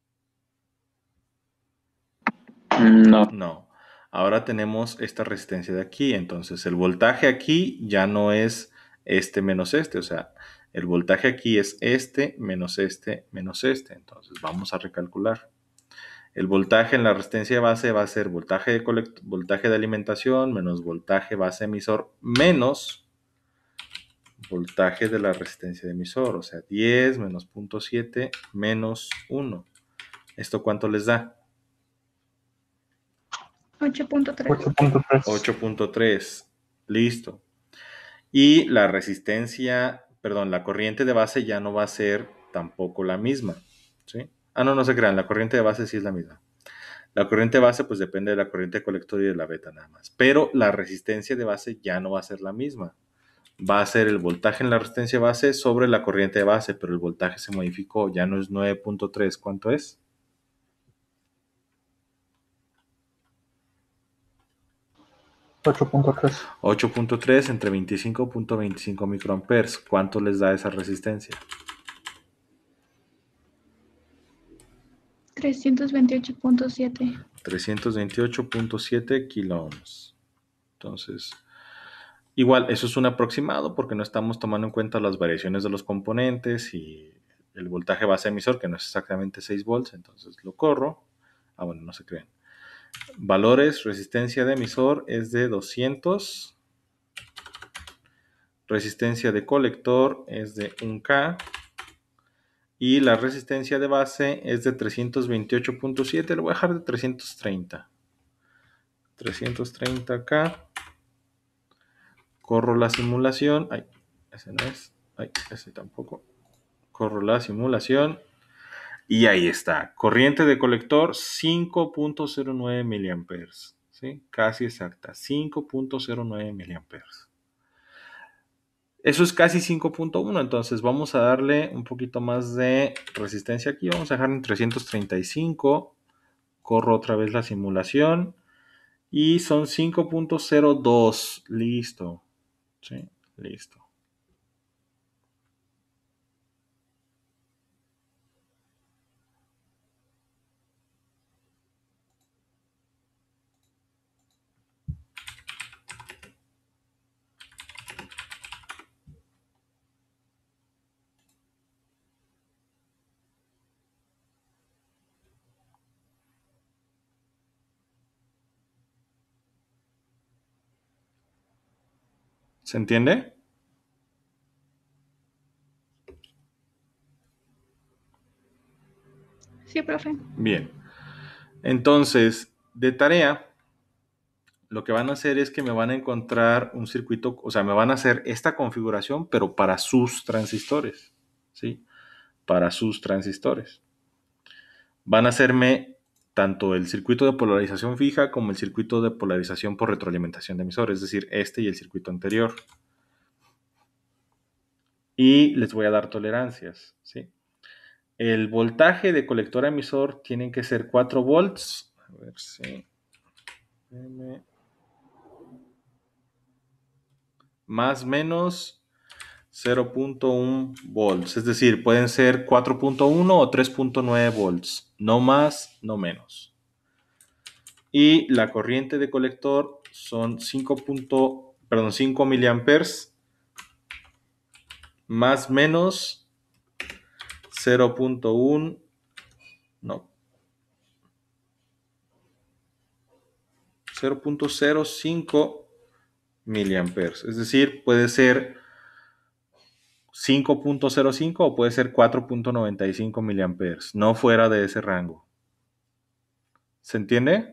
No. No. Ahora tenemos esta resistencia de aquí. Entonces, el voltaje aquí ya no es este menos este. O sea, el voltaje aquí es este menos este menos este. Entonces, vamos a recalcular. El voltaje en la resistencia de base va a ser voltaje de, colect- voltaje de alimentación menos voltaje base emisor menos voltaje de la resistencia de emisor. O sea, diez menos cero punto siete menos uno. ¿Esto cuánto les da? ocho punto tres. ocho punto tres. ocho punto tres. Listo. Y la resistencia, perdón, la corriente de base ya no va a ser tampoco la misma. ¿Sí? Ah, no, no se crean, la corriente de base sí es la misma. La corriente de base pues depende de la corriente de colector y de la beta nada más. Pero la resistencia de base ya no va a ser la misma. Va a ser el voltaje en la resistencia base sobre la corriente de base, pero el voltaje se modificó, ya no es nueve punto tres. ¿Cuánto es? ocho punto tres. ocho punto tres entre veinticinco punto veinticinco microamperes. ¿Cuánto les da esa resistencia? trescientos veintiocho punto siete. trescientos veintiocho punto siete kilo ohms. Entonces, igual, eso es un aproximado porque no estamos tomando en cuenta las variaciones de los componentes y el voltaje base emisor, que no es exactamente seis volts, entonces lo corro. Ah, bueno, no se creen. Valores, resistencia de emisor es de doscientos. Resistencia de colector es de un K. Y la resistencia de base es de trescientos veintiocho punto siete. Lo voy a dejar de trescientos treinta. trescientos treinta K. Corro la simulación. Ay, ese no es. Ay, ese tampoco. Corro la simulación. Y ahí está. Corriente de colector cinco punto cero nueve miliamperes. ¿Sí? Casi exacta. cinco punto cero nueve miliamperes. Eso es casi cinco punto uno. Entonces vamos a darle un poquito más de resistencia aquí. Vamos a dejar en trescientos treinta y cinco. Corro otra vez la simulación. Y son cinco punto cero dos. Listo. ¿Sí? Listo. ¿Se entiende? Sí, profe. Bien. Entonces, de tarea, lo que van a hacer es que me van a encontrar un circuito, o sea, me van a hacer esta configuración, pero para sus transistores, ¿sí? Para sus transistores. Van a hacerme tanto el circuito de polarización fija como el circuito de polarización por retroalimentación de emisor, es decir, este y el circuito anterior. Y les voy a dar tolerancias, ¿sí? El voltaje de colector a emisor tiene que ser cuatro volts. A ver si... M, más menos cero punto uno volts. Es decir, pueden ser cuatro punto uno o tres punto nueve volts. No más, no menos. Y la corriente de colector son cinco, perdón, cinco miliamperes más menos cero punto uno, no, cero punto cero cinco miliamperes. Es decir, puede ser cinco punto cero cinco o puede ser cuatro punto noventa y cinco miliamperes, no fuera de ese rango. ¿Se entiende?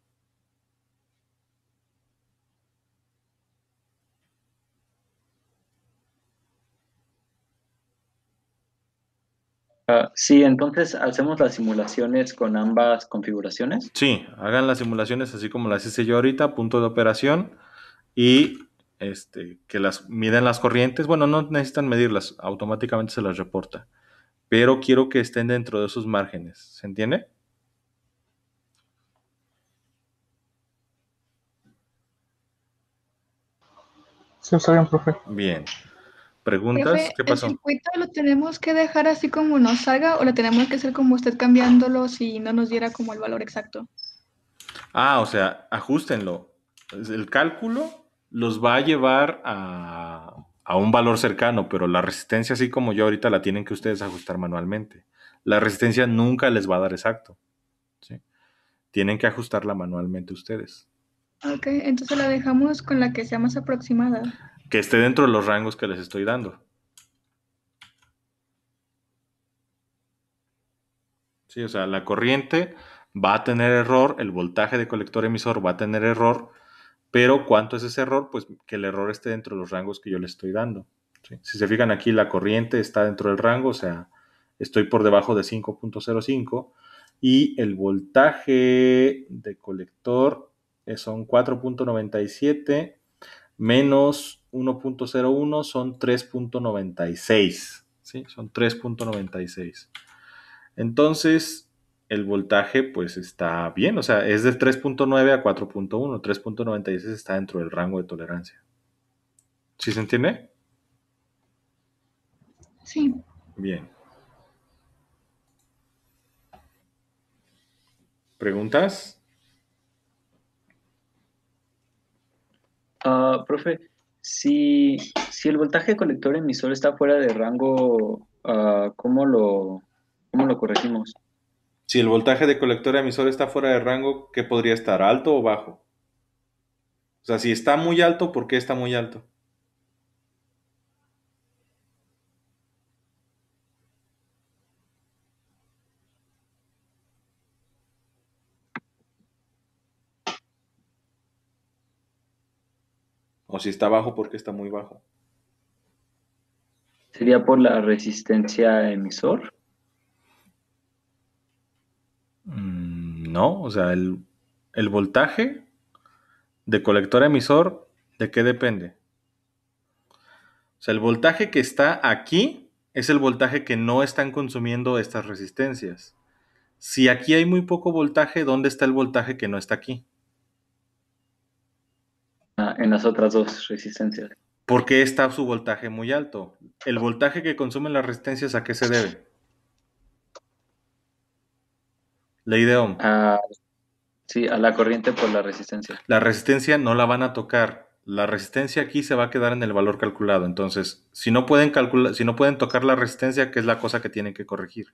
Ah, sí, entonces hacemos las simulaciones con ambas configuraciones. Sí, hagan las simulaciones así como las hice yo ahorita, punto de operación, y este, que las miden las corrientes. Bueno, no necesitan medirlas, automáticamente se las reporta. Pero quiero que estén dentro de esos márgenes. ¿Se entiende? Sí, está bien, profe. Bien. ¿Preguntas? Profe, ¿Qué ¿el pasó? circuito lo tenemos que dejar así como nos salga o lo tenemos que hacer como usted cambiándolo si no nos diera como el valor exacto? Ah, o sea, ajustenlo. El cálculo los va a llevar a, a un valor cercano, pero la resistencia, así como yo ahorita, la tienen que ustedes ajustar manualmente. La resistencia nunca les va a dar exacto. ¿Sí? Tienen que ajustarla manualmente ustedes. Ok, entonces la dejamos con la que sea más aproximada. Que esté dentro de los rangos que les estoy dando. Sí, o sea, la corriente va a tener error, el voltaje de colector emisor va a tener error, pero ¿cuánto es ese error? Pues que el error esté dentro de los rangos que yo le estoy dando. ¿Sí? Si se fijan aquí, la corriente está dentro del rango, o sea, estoy por debajo de cinco punto cero cinco y el voltaje de colector son cuatro punto noventa y siete menos uno punto cero uno son tres punto noventa y seis. ¿Sí? Son tres punto noventa y seis. Entonces, el voltaje pues está bien, o sea, es de tres punto nueve a cuatro punto uno, tres punto noventa y seis está dentro del rango de tolerancia. ¿Sí se entiende? Sí. Bien. ¿Preguntas? Ah, profe, si, si el voltaje colector emisor está fuera de rango, ah, ¿cómo lo, cómo lo corregimos? Si el voltaje de colector emisor está fuera de rango, ¿qué podría estar? ¿Alto o bajo? O sea, si está muy alto, ¿por qué está muy alto? O si está bajo, ¿por qué está muy bajo? ¿Sería por la resistencia emisor? Mm, no, o sea, el, el voltaje de colector emisor, ¿de qué depende? O sea, el voltaje que está aquí es el voltaje que no están consumiendo estas resistencias. Si aquí hay muy poco voltaje, ¿dónde está el voltaje que no está aquí? Ah, en las otras dos resistencias. ¿Por qué está su voltaje muy alto? ¿El voltaje que consumen las resistencias a qué se debe? Ley de Ohm. Ah, sí, a la corriente por la resistencia. La resistencia no la van a tocar. La resistencia aquí se va a quedar en el valor calculado. Entonces, si no pueden calcular, si no pueden tocar la resistencia, ¿qué es la cosa que tienen que corregir?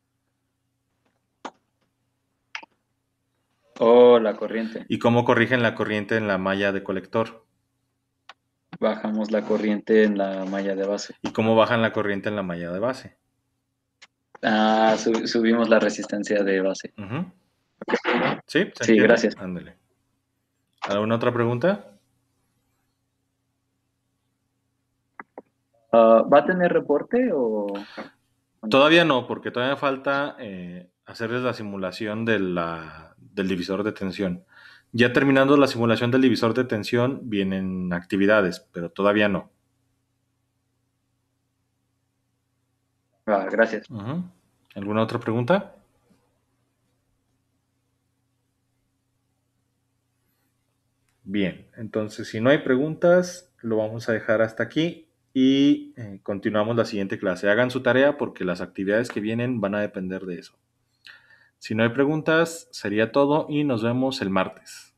Oh, la corriente. ¿Y cómo corrigen la corriente en la malla de colector? Bajamos la corriente en la malla de base. ¿Y cómo bajan la corriente en la malla de base? Ah, su- subimos la resistencia de base. Ujú. ¿Sí? ¿Se Sí, entiende? gracias. Ándale. ¿Alguna otra pregunta? Ah, ¿va a tener reporte o...? Todavía no, porque todavía falta eh, hacerles la simulación de la, del divisor de tensión. Ya terminando la simulación del divisor de tensión, vienen actividades, pero todavía no. Ah, gracias. Ujú. ¿Alguna otra pregunta? Bien, entonces si no hay preguntas, lo vamos a dejar hasta aquí y eh, continuamos la siguiente clase. Hagan su tarea porque las actividades que vienen van a depender de eso. Si no hay preguntas, sería todo y nos vemos el martes.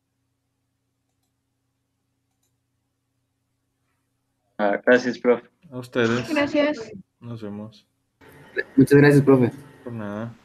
Ah, gracias, profe. A ustedes. Gracias. Nos vemos. Muchas gracias, profe. Por nada.